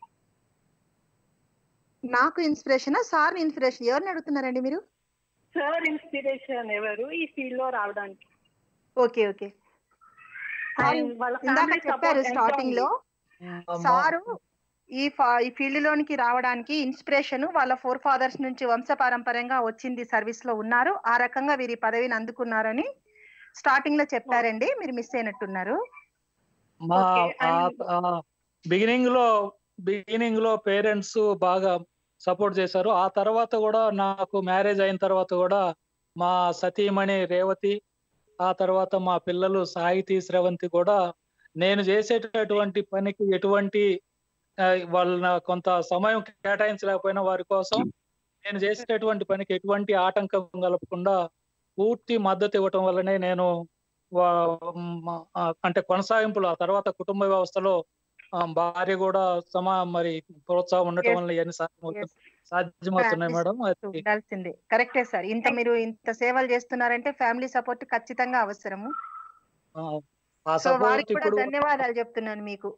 నాకు ఇన్స్పిరేషన్, సార్ ఇన్స్పిరేషన్ ఎవరిని అడుగుతున్నారండి మీరు? సార్ ఇన్స్పిరేషన్ ఎవరు ఈ ఫీల్డ్ లో రావడానికి? ఓకే ఓకే, ఇందాక చెప్పారు స్టార్టింగ్ లో, సారు ఈ ఫీల్డ్ లోనికి రావడానికి ఇన్స్పిరేషన్ వాళ్ళ 4 ఫాదర్స్ నుంచి వంశపారంపర్యంగా వచ్చింది, సర్వీస్ లో ఉన్నారు, ఆ రకంగా వీరి పదవిని అందుకున్నారని స్టార్టింగ్ లో చెప్పారండి. మీరు మిస్ అయినట్టున్నారు. బిగినింగ్ లో పేరెంట్స్ బాగా సపోర్ట్ చేశారు. ఆ తర్వాత కూడా నాకు మ్యారేజ్ అయిన తర్వాత కూడా మా సతీమణి రేవతి, ఆ తర్వాత మా పిల్లలు సాహితీ, శ్రవంతి కూడా నేను చేసేటటువంటి పనికి ఎటువంటి వాళ్ళ కొంత సమయం కేటాయించలేకపోయినా వారి కోసం నేను చేసేటటువంటి పనికి ఎటువంటి ఆటంకం కలపకుండా పూర్తి మద్దతు ఇవ్వటం వల్లనే నేను అంటే కొనసాగింపులు, ఆ తర్వాత కుటుంబ వ్యవస్థలో భార్య కూడా మరి ప్రోత్సాహం ఉండటం వల్ల ఇవన్నీ సాధ్యమవుతున్నాయి మేడం. ఉండాల్సిందే, కరెక్టే సార్. మీరు ఇంత సేవలు చేస్తున్నారంటే ఫ్యామిలీ సపోర్ట్ ఖచ్చితంగా అవసరము. వారికి కూడా ధన్యవాదాలు చెప్తున్నాను మీకు.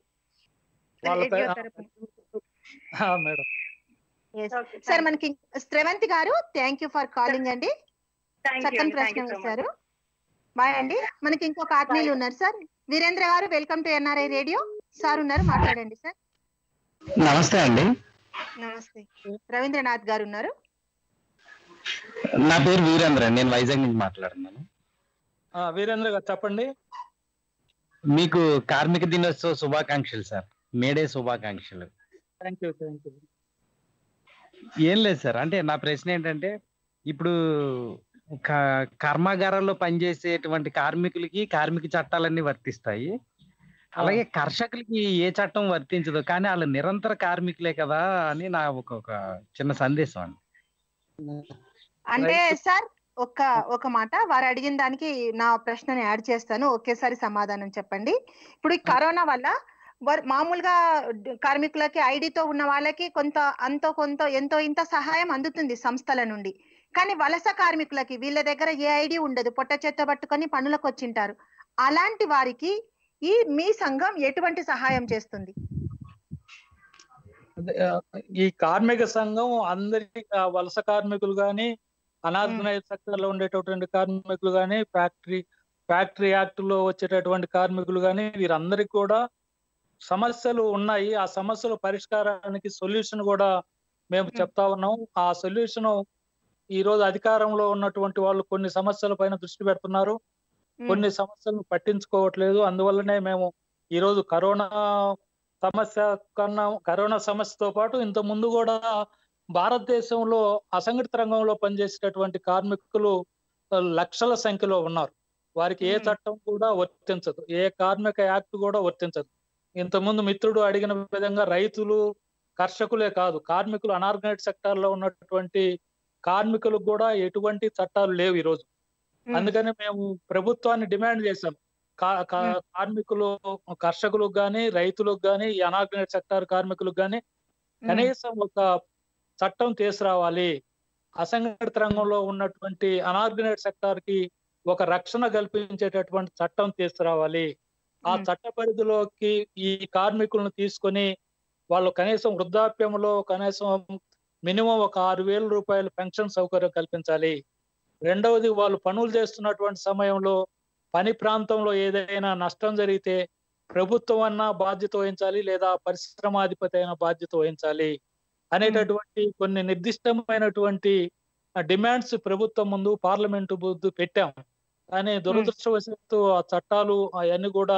మేడం సార్, మనకి శ్రవంతి గారు థ్యాంక్ యూ ఫర్ కాలింగ్ అండి, చక్కని ప్రశ్న వేశారు. బాయ్ అండి. మనకి ఇంకొక ఆత్మీయులు ఉన్నారు సార్, వీరేంద్ర గారు. Welcome to NRI radio. Sir ఉన్నారు, మాట్లాడండి సార్. నమస్తే అండి. నమస్తే. రవీంద్రనాథ్ గారు ఉన్నారు. నా పేరు వీరేంద్ర, నేను వైజాగ్ నుంచి మాట్లాడుతున్నాను. వీరేంద్ర గారు చెప్పండి. మీకు కార్మిక దినోత్సవ శుభాకాంక్షలు సార్, మేడే శుభాకాంక్షలు. Thank you. ఏం లేదు సార్, అంటే నా ప్రశ్న ఏంటంటే, ఇప్పుడు కర్మాగారాల్లో పనిచేసేటువంటి కార్మికులకి కార్మిక చట్టాలన్నీ వర్తిస్తాయి, అలాగే కర్షకులకి ఏ చట్టం వర్తించదు, కానీ వాళ్ళు నిరంతర కార్మికులే కదా అని నా ఒక చిన్న సందేశం అండి. అంటే సార్ ఒక మాట, వారు అడిగిన దానికి నా ప్రశ్నని యాడ్ చేస్తాను, ఒకేసారి సమాధానం చెప్పండి. ఇప్పుడు ఈ కరోనా వల్ల మామూలుగా కార్మికులకి ఐడితో ఉన్న వాళ్ళకి కొంత ఎంతో ఇంత సహాయం అందుతుంది సంస్థల నుండి, కానీ వలస కార్మికులకి వీళ్ళ దగ్గర ఏ ఐడి ఉండదు, పొట్ట చెత్త పట్టుకొని పనులకు వచ్చింటారు. అలాంటి వారికి మీ సంఘం ఎటువంటి సహాయం చేస్తుంది? ఈ కార్మిక సంఘం అందరికి, వలస కార్మికులు గాని, అనార్గనైజ్ సెక్టర్ లో ఉండేటటువంటి కార్మికులు గాని, ఫ్యాక్టరీ యాక్ట్ లో వచ్చేటటువంటి కార్మికులు గాని, వీరందరికీ కూడా సమస్యలు ఉన్నాయి. ఆ సమస్యల పరిష్కారానికి సొల్యూషన్ కూడా మేము చెప్తా ఉన్నాం. ఆ సొల్యూషన్ ఈ రోజు అధికారంలో ఉన్నటువంటి వాళ్ళు కొన్ని సమస్యల పైన దృష్టి పెడుతున్నారు, కొన్ని సమస్యలను పట్టించుకోవట్లేదు. అందువల్లనే మేము ఈ రోజు కరోనా సమస్యతో పాటు ఇంత ముందు కూడా భారతదేశంలో అసంఘటిత రంగంలో పనిచేసేటటువంటి కార్మికులు లక్షల సంఖ్యలో ఉన్నారు. వారికి ఏ చట్టం కూడా వర్తించదు, ఏ కార్మిక యాక్ట్ కూడా వర్తించదు. ఇంతకుముందు మిత్రుడు అడిగిన విధంగా రైతులు, కర్షకులే కాదు, కార్మికులు, అనార్గనైజ్డ్ సెక్టార్ లో ఉన్నటువంటి కార్మికులకు కూడా ఎటువంటి చట్టాలు లేవు ఈ రోజు. అందుకని మేము ప్రభుత్వాన్ని డిమాండ్ చేశాం, కార్మికులు, కర్షకులకు గాని, రైతులకు గాని, ఈ అనార్గనైజ్డ్ సెక్టార్ కార్మికులకు గాని కనీసం ఒక చట్టం తీసుకురావాలి. అసంఘటిత రంగంలో ఉన్నటువంటి అనార్గనైజ్డ్ సెక్టార్ కి ఒక రక్షణ కల్పించేటటువంటి చట్టం తీసుకురావాలి. ఆ చట్ట పరిధిలోకి ఈ కార్మికులను తీసుకొని వాళ్ళు కనీసం వృద్ధాప్యంలో కనీసం మినిమం ఒక 6,000 రూపాయలు పెన్షన్ సౌకర్యం కల్పించాలి. రెండవది, వాళ్ళు పనులు చేస్తున్నటువంటి సమయంలో పని ప్రాంతంలో ఏదైనా నష్టం జరిగితే ప్రభుత్వం అన్నా బాధ్యత వహించాలి, లేదా పరిశ్రమాధిపతి అయినా బాధ్యత వహించాలి అనేటటువంటి కొన్ని నిర్దిష్టమైనటువంటి డిమాండ్స్ ప్రభుత్వం ముందు, పార్లమెంటు ముందు పెట్టాం. కానీ దురదృష్టవశాత్తు ఆ చట్టాలు అవన్నీ కూడా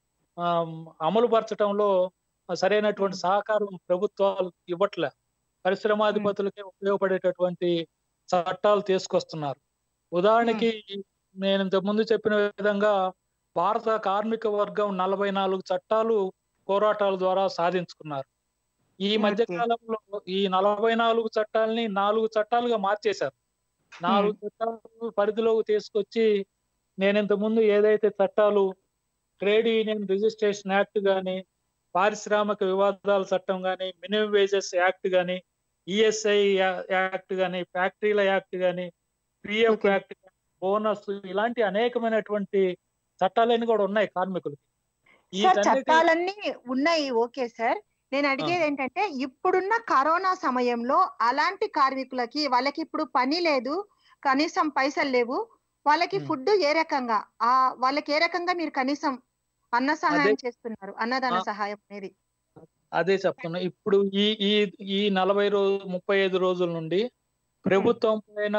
అమలు పరచడంలో సరైనటువంటి సహకారం ప్రభుత్వాలు ఇవ్వట్లే. పరిశ్రమాధిపతులకే ఉపయోగపడేటటువంటి చట్టాలు తీసుకొస్తున్నారు. ఉదాహరణకి నేను ఇంతకుముందు చెప్పిన విధంగా భారత కార్మిక వర్గం 44 చట్టాలు పోరాటాల ద్వారా సాధించుకున్నారు. ఈ మధ్య కాలంలో ఈ 44 చట్టాలని 4 చట్టాలుగా మార్చేశారు. 4 చట్టాలు పరిధిలోకి తీసుకొచ్చి, నేను ఇంతకుముందు ఏదైతే చట్టాలు ట్రేడ్ యూనియన్ రిజిస్ట్రేషన్ యాక్ట్ గాని, పారిశ్రామిక వివాదాల చట్టం గాని, మినిమం వేజెస్ యాక్ట్ గాని, ఈఎస్ఐ యాక్ట్ గాని, ఫ్యాక్టరీల యాక్ట్ గాని, పిఎఫ్ యాక్ట్ గాని, బోనస్, ఇలాంటి అనేకమైనటువంటి చట్టాలన్నీ కూడా ఉన్నాయి కార్మికులకి. ఈ చట్టాలన్నీ ఉన్నాయి, ఓకే సార్. నేను అడిగేది ఏంటంటే, ఇప్పుడున్న కరోనా సమయంలో అలాంటి కార్మికులకి, వాళ్ళకి ఇప్పుడు పని లేదు, కనీసం పైసలు లేవు, వాళ్ళకి ఫుడ్ ఏ రకంగా, వాళ్ళకి ఏ రకంగా మీరు కనీసం అన్న సహాయం చేస్తున్నారు, అన్నదాన సహాయం అనేది? అదే చెప్తున్నా. ఇప్పుడు ఈ 35 రోజుల నుండి ప్రభుత్వం పైన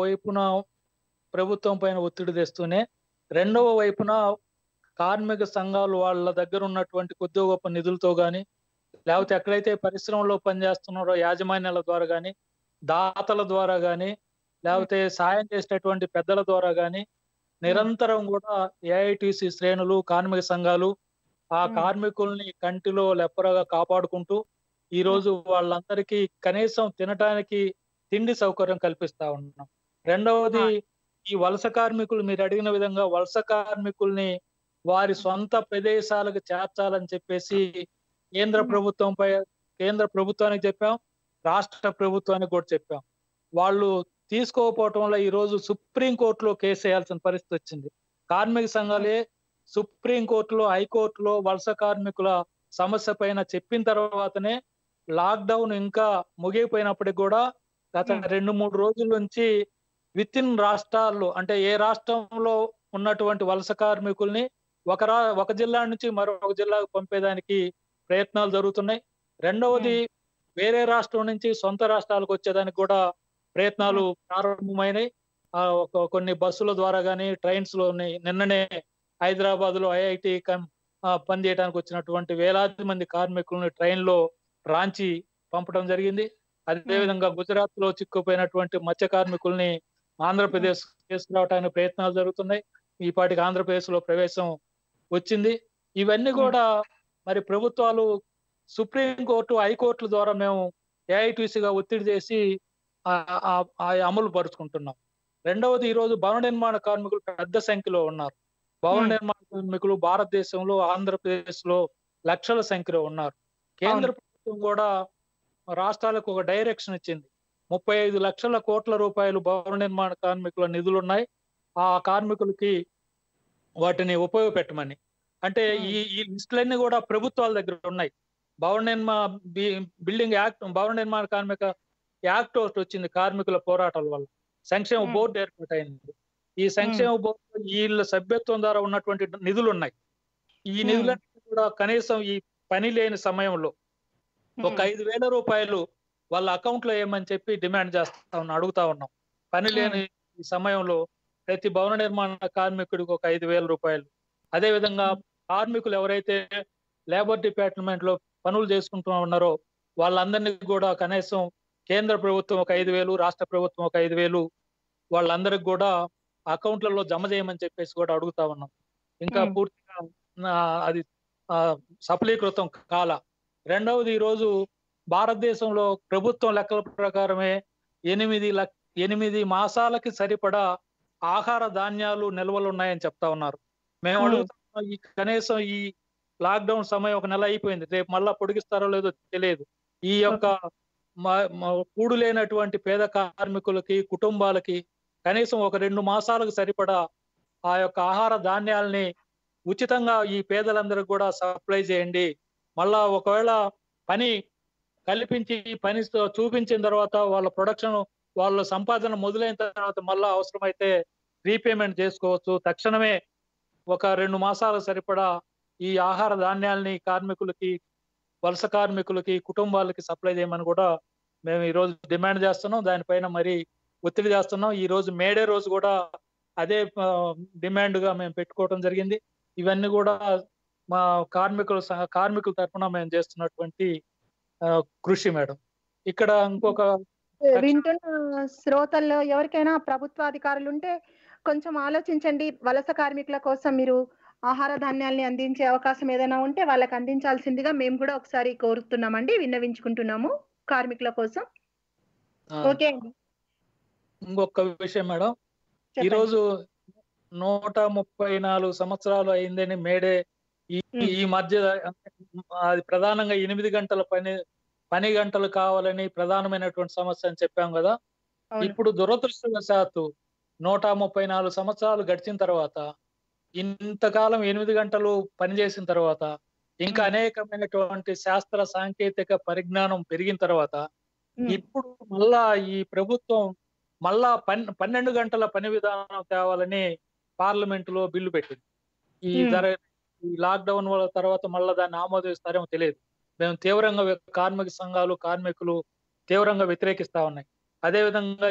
ప్రభుత్వం పైన ఒత్తిడి తెస్తూనే, రెండవ వైపున కార్మిక సంఘాలు వాళ్ళ దగ్గర ఉన్నటువంటి కొద్ది గొప్ప నిధులతో గాని, లేకపోతే ఎక్కడైతే పరిశ్రమలో పనిచేస్తున్నారో యాజమాన్యాల ద్వారా గాని, దాతల ద్వారా గాని, లేకపోతే సాయం చేసేటటువంటి పెద్దల ద్వారా గాని నిరంతరం కూడా ఏఐటిసి శ్రేణులు, కార్మిక సంఘాలు ఆ కార్మికుల్ని కంటిలో లెప్పరగా కాపాడుకుంటూ ఈ రోజు వాళ్ళందరికీ కనీసం తినటానికి తిండి సౌకర్యం కల్పిస్తా ఉన్నాం. రెండవది, ఈ వలస కార్మికులు మీరు అడిగిన విధంగా వలస కార్మికుల్ని వారి సొంత ప్రదేశాలకు చేర్చాలని చెప్పేసి కేంద్ర ప్రభుత్వానికి చెప్పాం, రాష్ట్ర ప్రభుత్వానికి కూడా చెప్పాం. వాళ్ళు తీసుకోకపోవటం వల్ల ఈ రోజు సుప్రీంకోర్టులో కేసు వేయాల్సిన పరిస్థితి వచ్చింది. కార్మిక సంఘాలే సుప్రీంకోర్టులో, హైకోర్టులో వలస కార్మికుల సమస్య పైన చెప్పిన తర్వాతనే లాక్డౌన్ ఇంకా ముగిపోయినప్పటికి కూడా గత 2-3 రోజుల నుంచి విత్ ఇన్ రాష్ట్రాల్లో, అంటే ఏ రాష్ట్రంలో ఉన్నటువంటి వలస కార్మికుల్ని ఒక జిల్లా నుంచి మరొక జిల్లాకు పంపేదానికి ప్రయత్నాలు జరుగుతున్నాయి. రెండవది, వేరే రాష్ట్రం నుంచి సొంత రాష్ట్రాలకు వచ్చేదానికి కూడా ప్రయత్నాలు ప్రారంభమైనాయి. కొన్ని బస్సుల ద్వారా కానీ, ట్రైన్స్ లోని నిన్ననే హైదరాబాద్ లో ఐఐటి పనిచేయడానికి వచ్చినటువంటి వేలాది మంది కార్మికులను ట్రైన్ లో రాంచి పంపడం జరిగింది. అదేవిధంగా గుజరాత్ లో చిక్కుపోయినటువంటి మత్స్య కార్మికుల్ని ఆంధ్రప్రదేశ్ తీసుకురావడానికి ప్రయత్నాలు జరుగుతున్నాయి. ఈ పాటికి ఆంధ్రప్రదేశ్ లో ప్రవేశం వచ్చింది. ఇవన్నీ కూడా మరి ప్రభుత్వాలు సుప్రీంకోర్టు, హైకోర్టుల ద్వారా మేము ఏఐటీసీగా ఒత్తిడి చేసి అమలు పరుచుకుంటున్నాం. రెండవది, ఈ రోజు భవన నిర్మాణ కార్మికులు పెద్ద సంఖ్యలో ఉన్నారు. భవన నిర్మాణ కార్మికులు భారతదేశంలో, ఆంధ్రప్రదేశ్ లో లక్షల సంఖ్యలో ఉన్నారు. కేంద్ర ప్రభుత్వం కూడా రాష్ట్రాలకు ఒక డైరెక్షన్ ఇచ్చింది. 35 లక్షల కోట్ల రూపాయలు భవన నిర్మాణ కార్మికుల నిధులు ఉన్నాయి, ఆ కార్మికులకి వాటిని ఉపయోగపెట్టమని. అంటే ఈ లిస్టులన్నీ కూడా ప్రభుత్వాల దగ్గర ఉన్నాయి. బిల్డింగ్ యాక్ట్, భవన నిర్మాణ కార్మిక యాక్ట్ ఒకటి వచ్చింది కార్మికుల పోరాటాల వల్ల, సంక్షేమ బోర్డు ఏర్పాటైంది. ఈ సంక్షేమ బోర్డు వీళ్ళ సభ్యత్వం ద్వారా ఉన్నటువంటి నిధులు ఉన్నాయి. ఈ నిధులన్నీ కూడా కనీసం ఈ పని లేని సమయంలో ఒక 5,000 రూపాయలు వాళ్ళ అకౌంట్ లో ఏమని చెప్పి డిమాండ్ అడుగుతా ఉన్నాం. పని లేని సమయంలో ప్రతి భవన నిర్మాణ కార్మికుడికి ఒక 5,000 రూపాయలు. అదే విధంగా కార్మికులు ఎవరైతే లేబర్ డిపార్ట్మెంట్ లో పనులు చేసుకుంటూ ఉన్నారో వాళ్ళందరినీ కూడా కనీసం కేంద్ర ప్రభుత్వం ఒక 5,000, రాష్ట్ర ప్రభుత్వం ఒక 5,000 వాళ్ళందరికి కూడా అకౌంట్లలో జమ చేయమని చెప్పేసి కూడా అడుగుతా ఉన్నాం. ఇంకా పూర్తిగా అది సఫలీకృతం కాల. రెండవది, ఈ రోజు భారతదేశంలో ప్రభుత్వం లెక్కల ప్రకారమే 8 మాసాలకి సరిపడా ఆహార ధాన్యాలు నిల్వలు ఉన్నాయని చెప్తా ఉన్నారు. మేము అడుగుతా కనీసం ఈ లాక్డౌన్ సమయం ఒక నెల అయిపోయింది, రేపు మళ్ళా పొడిగిస్తారో లేదో తెలియదు. ఈ యొక్క కూడు లేనటువంటి పేద కార్మికులకి, కుటుంబాలకి కనీసం ఒక 2 మాసాలకు సరిపడా ఆ యొక్క ఆహార ధాన్యాలని ఉచితంగా ఈ పేదలందరికీ కూడా సప్లై చేయండి. మళ్ళా ఒకవేళ పని కల్పించి పని చూపించిన తర్వాత వాళ్ళ ప్రొడక్షన్, వాళ్ళ సంపాదన మొదలైన తర్వాత మళ్ళా అవసరమైతే రీపేమెంట్ చేసుకోవచ్చు. తక్షణమే ఒక 2 మాసాలకు సరిపడా ఈ ఆహార ధాన్యాలని కార్మికులకి, వలస కార్మికులకి, కుటుంబాలకి సప్లై చేయమని కూడా మేము ఈ రోజు డిమాండ్ చేస్తున్నాం. దానిపైన మరి ఒత్తిడి చేస్తున్నాం. ఈ రోజు మేడే రోజు కూడా అదే డిమాండ్ గా మేము పెట్టుకోవడం జరిగింది. ఇవన్నీ కూడా మా కార్మికుల తరఫున మేము చేస్తున్నటువంటి కృషి మేడం. ఇక్కడ ఇంకొక వింటున్న శ్రోతల్లో ఎవరికైనా ప్రభుత్వ అధికారులు ఉంటే కొంచెం ఆలోచించండి. వలస కార్మికుల కోసం మీరు ఆహార ధాన్యాల్ని అందించే అవకాశం ఏదైనా ఉంటే వాళ్ళకి అందించాల్సిందిగా మేము కూడా ఒకసారి కోరుతున్నామండి, విన్నవించుకుంటున్నాము కార్మికుల కోసం. ఓకే అండి. ఇంకొక విషయం మేడం, ఈరోజు 134 సంవత్సరాలు అయిందని మేడే ఈ మధ్య అది ప్రధానంగా 8 గంటల పని గంటలు కావాలని ప్రధానమైనటువంటి సమస్య అని చెప్పాం కదా. ఇప్పుడు దురదృష్టవశాత్తు 134 సంవత్సరాలు గడిచిన తర్వాత, ఇంతకాలం 8 గంటలు పనిచేసిన తర్వాత, ఇంకా అనేకమైనటువంటి శాస్త్ర సాంకేతిక పరిజ్ఞానం పెరిగిన తర్వాత ఇప్పుడు మళ్ళా ఈ ప్రభుత్వం మళ్ళా 12 గంటల పని విధానం తేవాలని పార్లమెంట్ లో బిల్లు పెట్టింది. ఈ లాక్డౌన్ తర్వాత మళ్ళా దాన్ని ఆమోదిస్తారేమో తెలియదు. మేము తీవ్రంగా కార్మిక సంఘాలు, కార్మికులు తీవ్రంగా వ్యతిరేకిస్తా ఉన్నాయి. అదేవిధంగా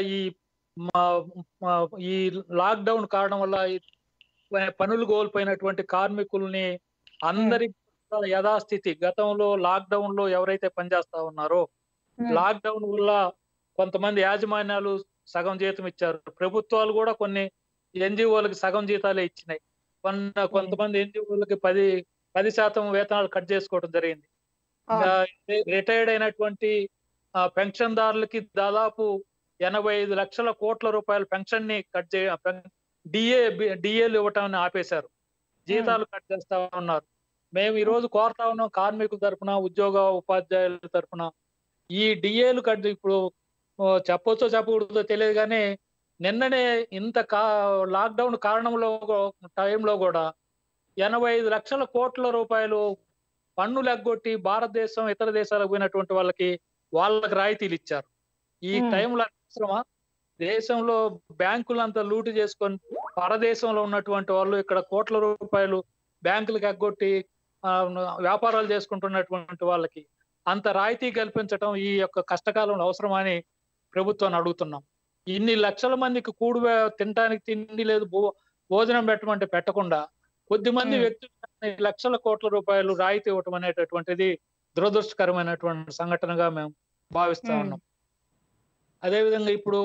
ఈ లాక్డౌన్ కారణం వల్ల పనులు కోల్పోయినటువంటి కార్మికుల్ని అందరి యథాస్థితి, గతంలో లాక్డౌన్ లో ఎవరైతే పనిచేస్తా ఉన్నారో, లాక్డౌన్ వల్ల కొంతమంది యాజమాన్యాలు సగం జీతం ఇచ్చారు, ప్రభుత్వాలు కూడా కొన్ని ఎన్జిఓలకి సగం జీతాలే ఇచ్చినాయి, కొంతమంది ఎన్జిఓలకి 10% వేతనాలు కట్ చేసుకోవడం జరిగింది. రిటైర్డ్ అయినటువంటి పెన్షన్దారులకి దాదాపు 85 లక్షల కోట్ల రూపాయల పెన్షన్ ని కట్ డిఏలు ఇవ్వటాన్ని ఆపేశారు, జీతాలు కట్ చేస్తా ఉన్నారు. మేము ఈ రోజు కోరుతా ఉన్నాం కార్మికుల తరఫున, ఉద్యోగ ఉపాధ్యాయుల తరఫున, ఈ డిఏలు కట్ ఇప్పుడు చెప్పొచ్చో చెప్పకూడదో తెలియదు కానీ నిన్ననే లాక్డౌన్ కారణంలో టైంలో కూడా 85 లక్షల కోట్ల రూపాయలు పన్నులు ఎగ్గొట్టి భారతదేశం ఇతర దేశాలకు పోయినటువంటి వాళ్ళకి రాయితీలు ఇచ్చారు. ఈ టైంలో అవసరమా? దేశంలో బ్యాంకులంతా లూటు చేసుకొని పరదేశంలో ఉన్నటువంటి వాళ్ళు ఇక్కడ కోట్ల రూపాయలు బ్యాంకులకు ఎగ్గొట్టి వ్యాపారాలు చేసుకుంటున్నటువంటి వాళ్ళకి అంత రాయితీ కల్పించడం ఈ యొక్క కష్టకాలంలో అవసరమని ప్రభుత్వాన్ని అడుగుతున్నాం. ఇన్ని లక్షల మందికి తినడానికి తిండి లేదు, భోజనం పెట్టమంటే పెట్టకుండా కొద్దిమంది వ్యక్తులు లక్షల కోట్ల రూపాయలు రాయితీ ఇవ్వటం అనేటటువంటిది దురదృష్టకరమైనటువంటి సంఘటనగా మేము భావిస్తా ఉన్నాం. అదేవిధంగా ఇప్పుడు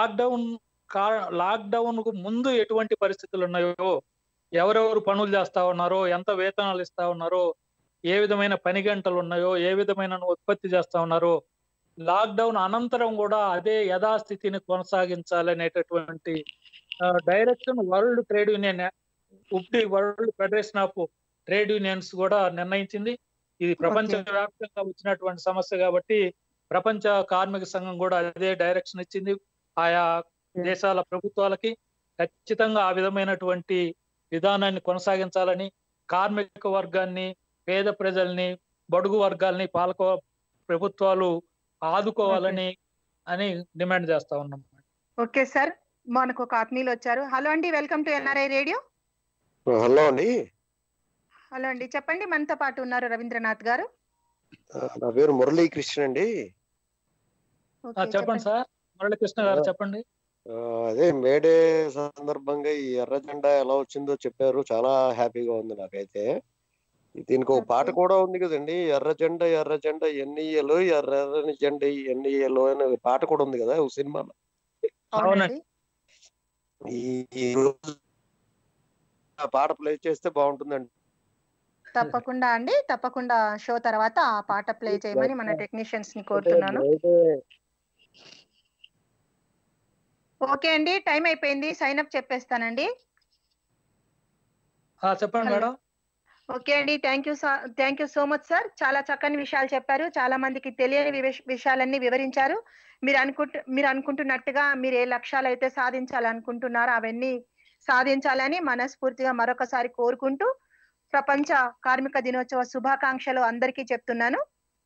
లాక్డౌన్ కు ముందు ఎటువంటి పరిస్థితులు ఉన్నాయో, ఎవరెవరు పనులు చేస్తా ఉన్నారో, ఎంత వేతనాలు ఇస్తా ఉన్నారో, ఏ విధమైన పని గంటలు ఉన్నాయో, ఏ విధమైన ఉత్పత్తి చేస్తా ఉన్నారో, లాక్డౌన్ అనంతరం కూడా అదే యథాస్థితిని కొనసాగించాలనేటటువంటి direction world trade union world federation of trade unions కూడా నిర్ణయించింది. ఇది ప్రపంచ వ్యాప్తంగా వచ్చినటువంటి సమస్య కాబట్టి ప్రపంచ కార్మిక సంఘం కూడా అదే డైరెక్షన్ ఇచ్చింది ఆయా దేశాల ప్రభుత్వాలకి. ఖచ్చితంగా ఆ విధమైనటువంటి విధానాన్ని కొనసాగించాలని, కార్మిక వర్గాన్ని, పేద ప్రజల్ని, బడుగు వర్గాల్ని ప్రభుత్వాలు ఆదుకోవాలని డిమాండ్ చేస్తా ఉన్నాం. ఓకే సార్, మనకు ఒక ఆత్మీయులు వచ్చారు. హలో అండి, welcome to NRI radio. Hello అండి. హలో అండి, చెప్పండి. మనతో పాటు ఉన్నారు రవీంద్రనాథ్ గారు. నా పేరు మురళీకృష్ణ అండి. చెప్పండి సార్. మురళీకృష్ణ గారు చెప్పండి. అదే మేడే సందర్భంగా ఈ ఎర్ర జెండా ఎలా వచ్చిందో చెప్పారు, చాలా హ్యాపీగా ఉంది నాకైతే. దీనికి ఒక పాట కూడా ఉంది కదండి, ఎర్ర జెండా ఎర్ర జెండా ఎన్నియలో ఎర్రని జెండా ఎన్నియలో అనే పాట కూడా ఉంది కదా ఒక సినిమాలో. ఈ రోజు ఆ పాట ప్లే చేస్తే బాగుంటుందండి. తప్పకుండా అండి, తప్పకుండా షో తర్వాత ఆ పాట ప్లే చేయమని మన టెక్నీషియన్స్ ని కోరుతున్నాను. ఓకే అండి, టైం అయిపోయింది, సైన్ అప్ చెప్పేస్తానండి. చెప్పండి మేడం. ఓకే అండి, thank you so much sir. చాలా చక్కని విషయాలు చెప్పారు. చాలా మందికి తెలియని విషయాలన్నీ వివరించారు. మీరు అనుకుంటున్నట్టుగా మీరు ఏ లక్ష్యాలు అయితే సాధించాలనుకుంటున్నారో అవన్నీ సాధించాలని మనస్ఫూర్తిగా మరొకసారి కోరుకుంటూ ప్రపంచ కార్మిక దినోత్సవ శుభాకాంక్షలు అందరికీ చెప్తున్నాను.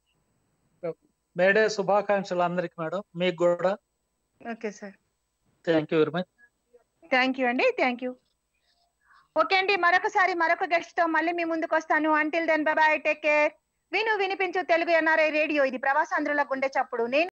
మేడే శుభాకాంక్షలు అందరికి మేడం, మీకు కూడా. Okay sir, thank you very much. Thank you అండి, థ్యాంక్ యూ. ఓకే అండి, మరొక గెస్ట్ తో మళ్ళీ మీ ముందుకు వస్తాను. Until then bye bye, take care. వినిపించు తెలుగు ఎన్ఆర్ఐ రేడియో. ఇది ప్రవాసాంధ్రుల గుండె చప్పుడు. నేను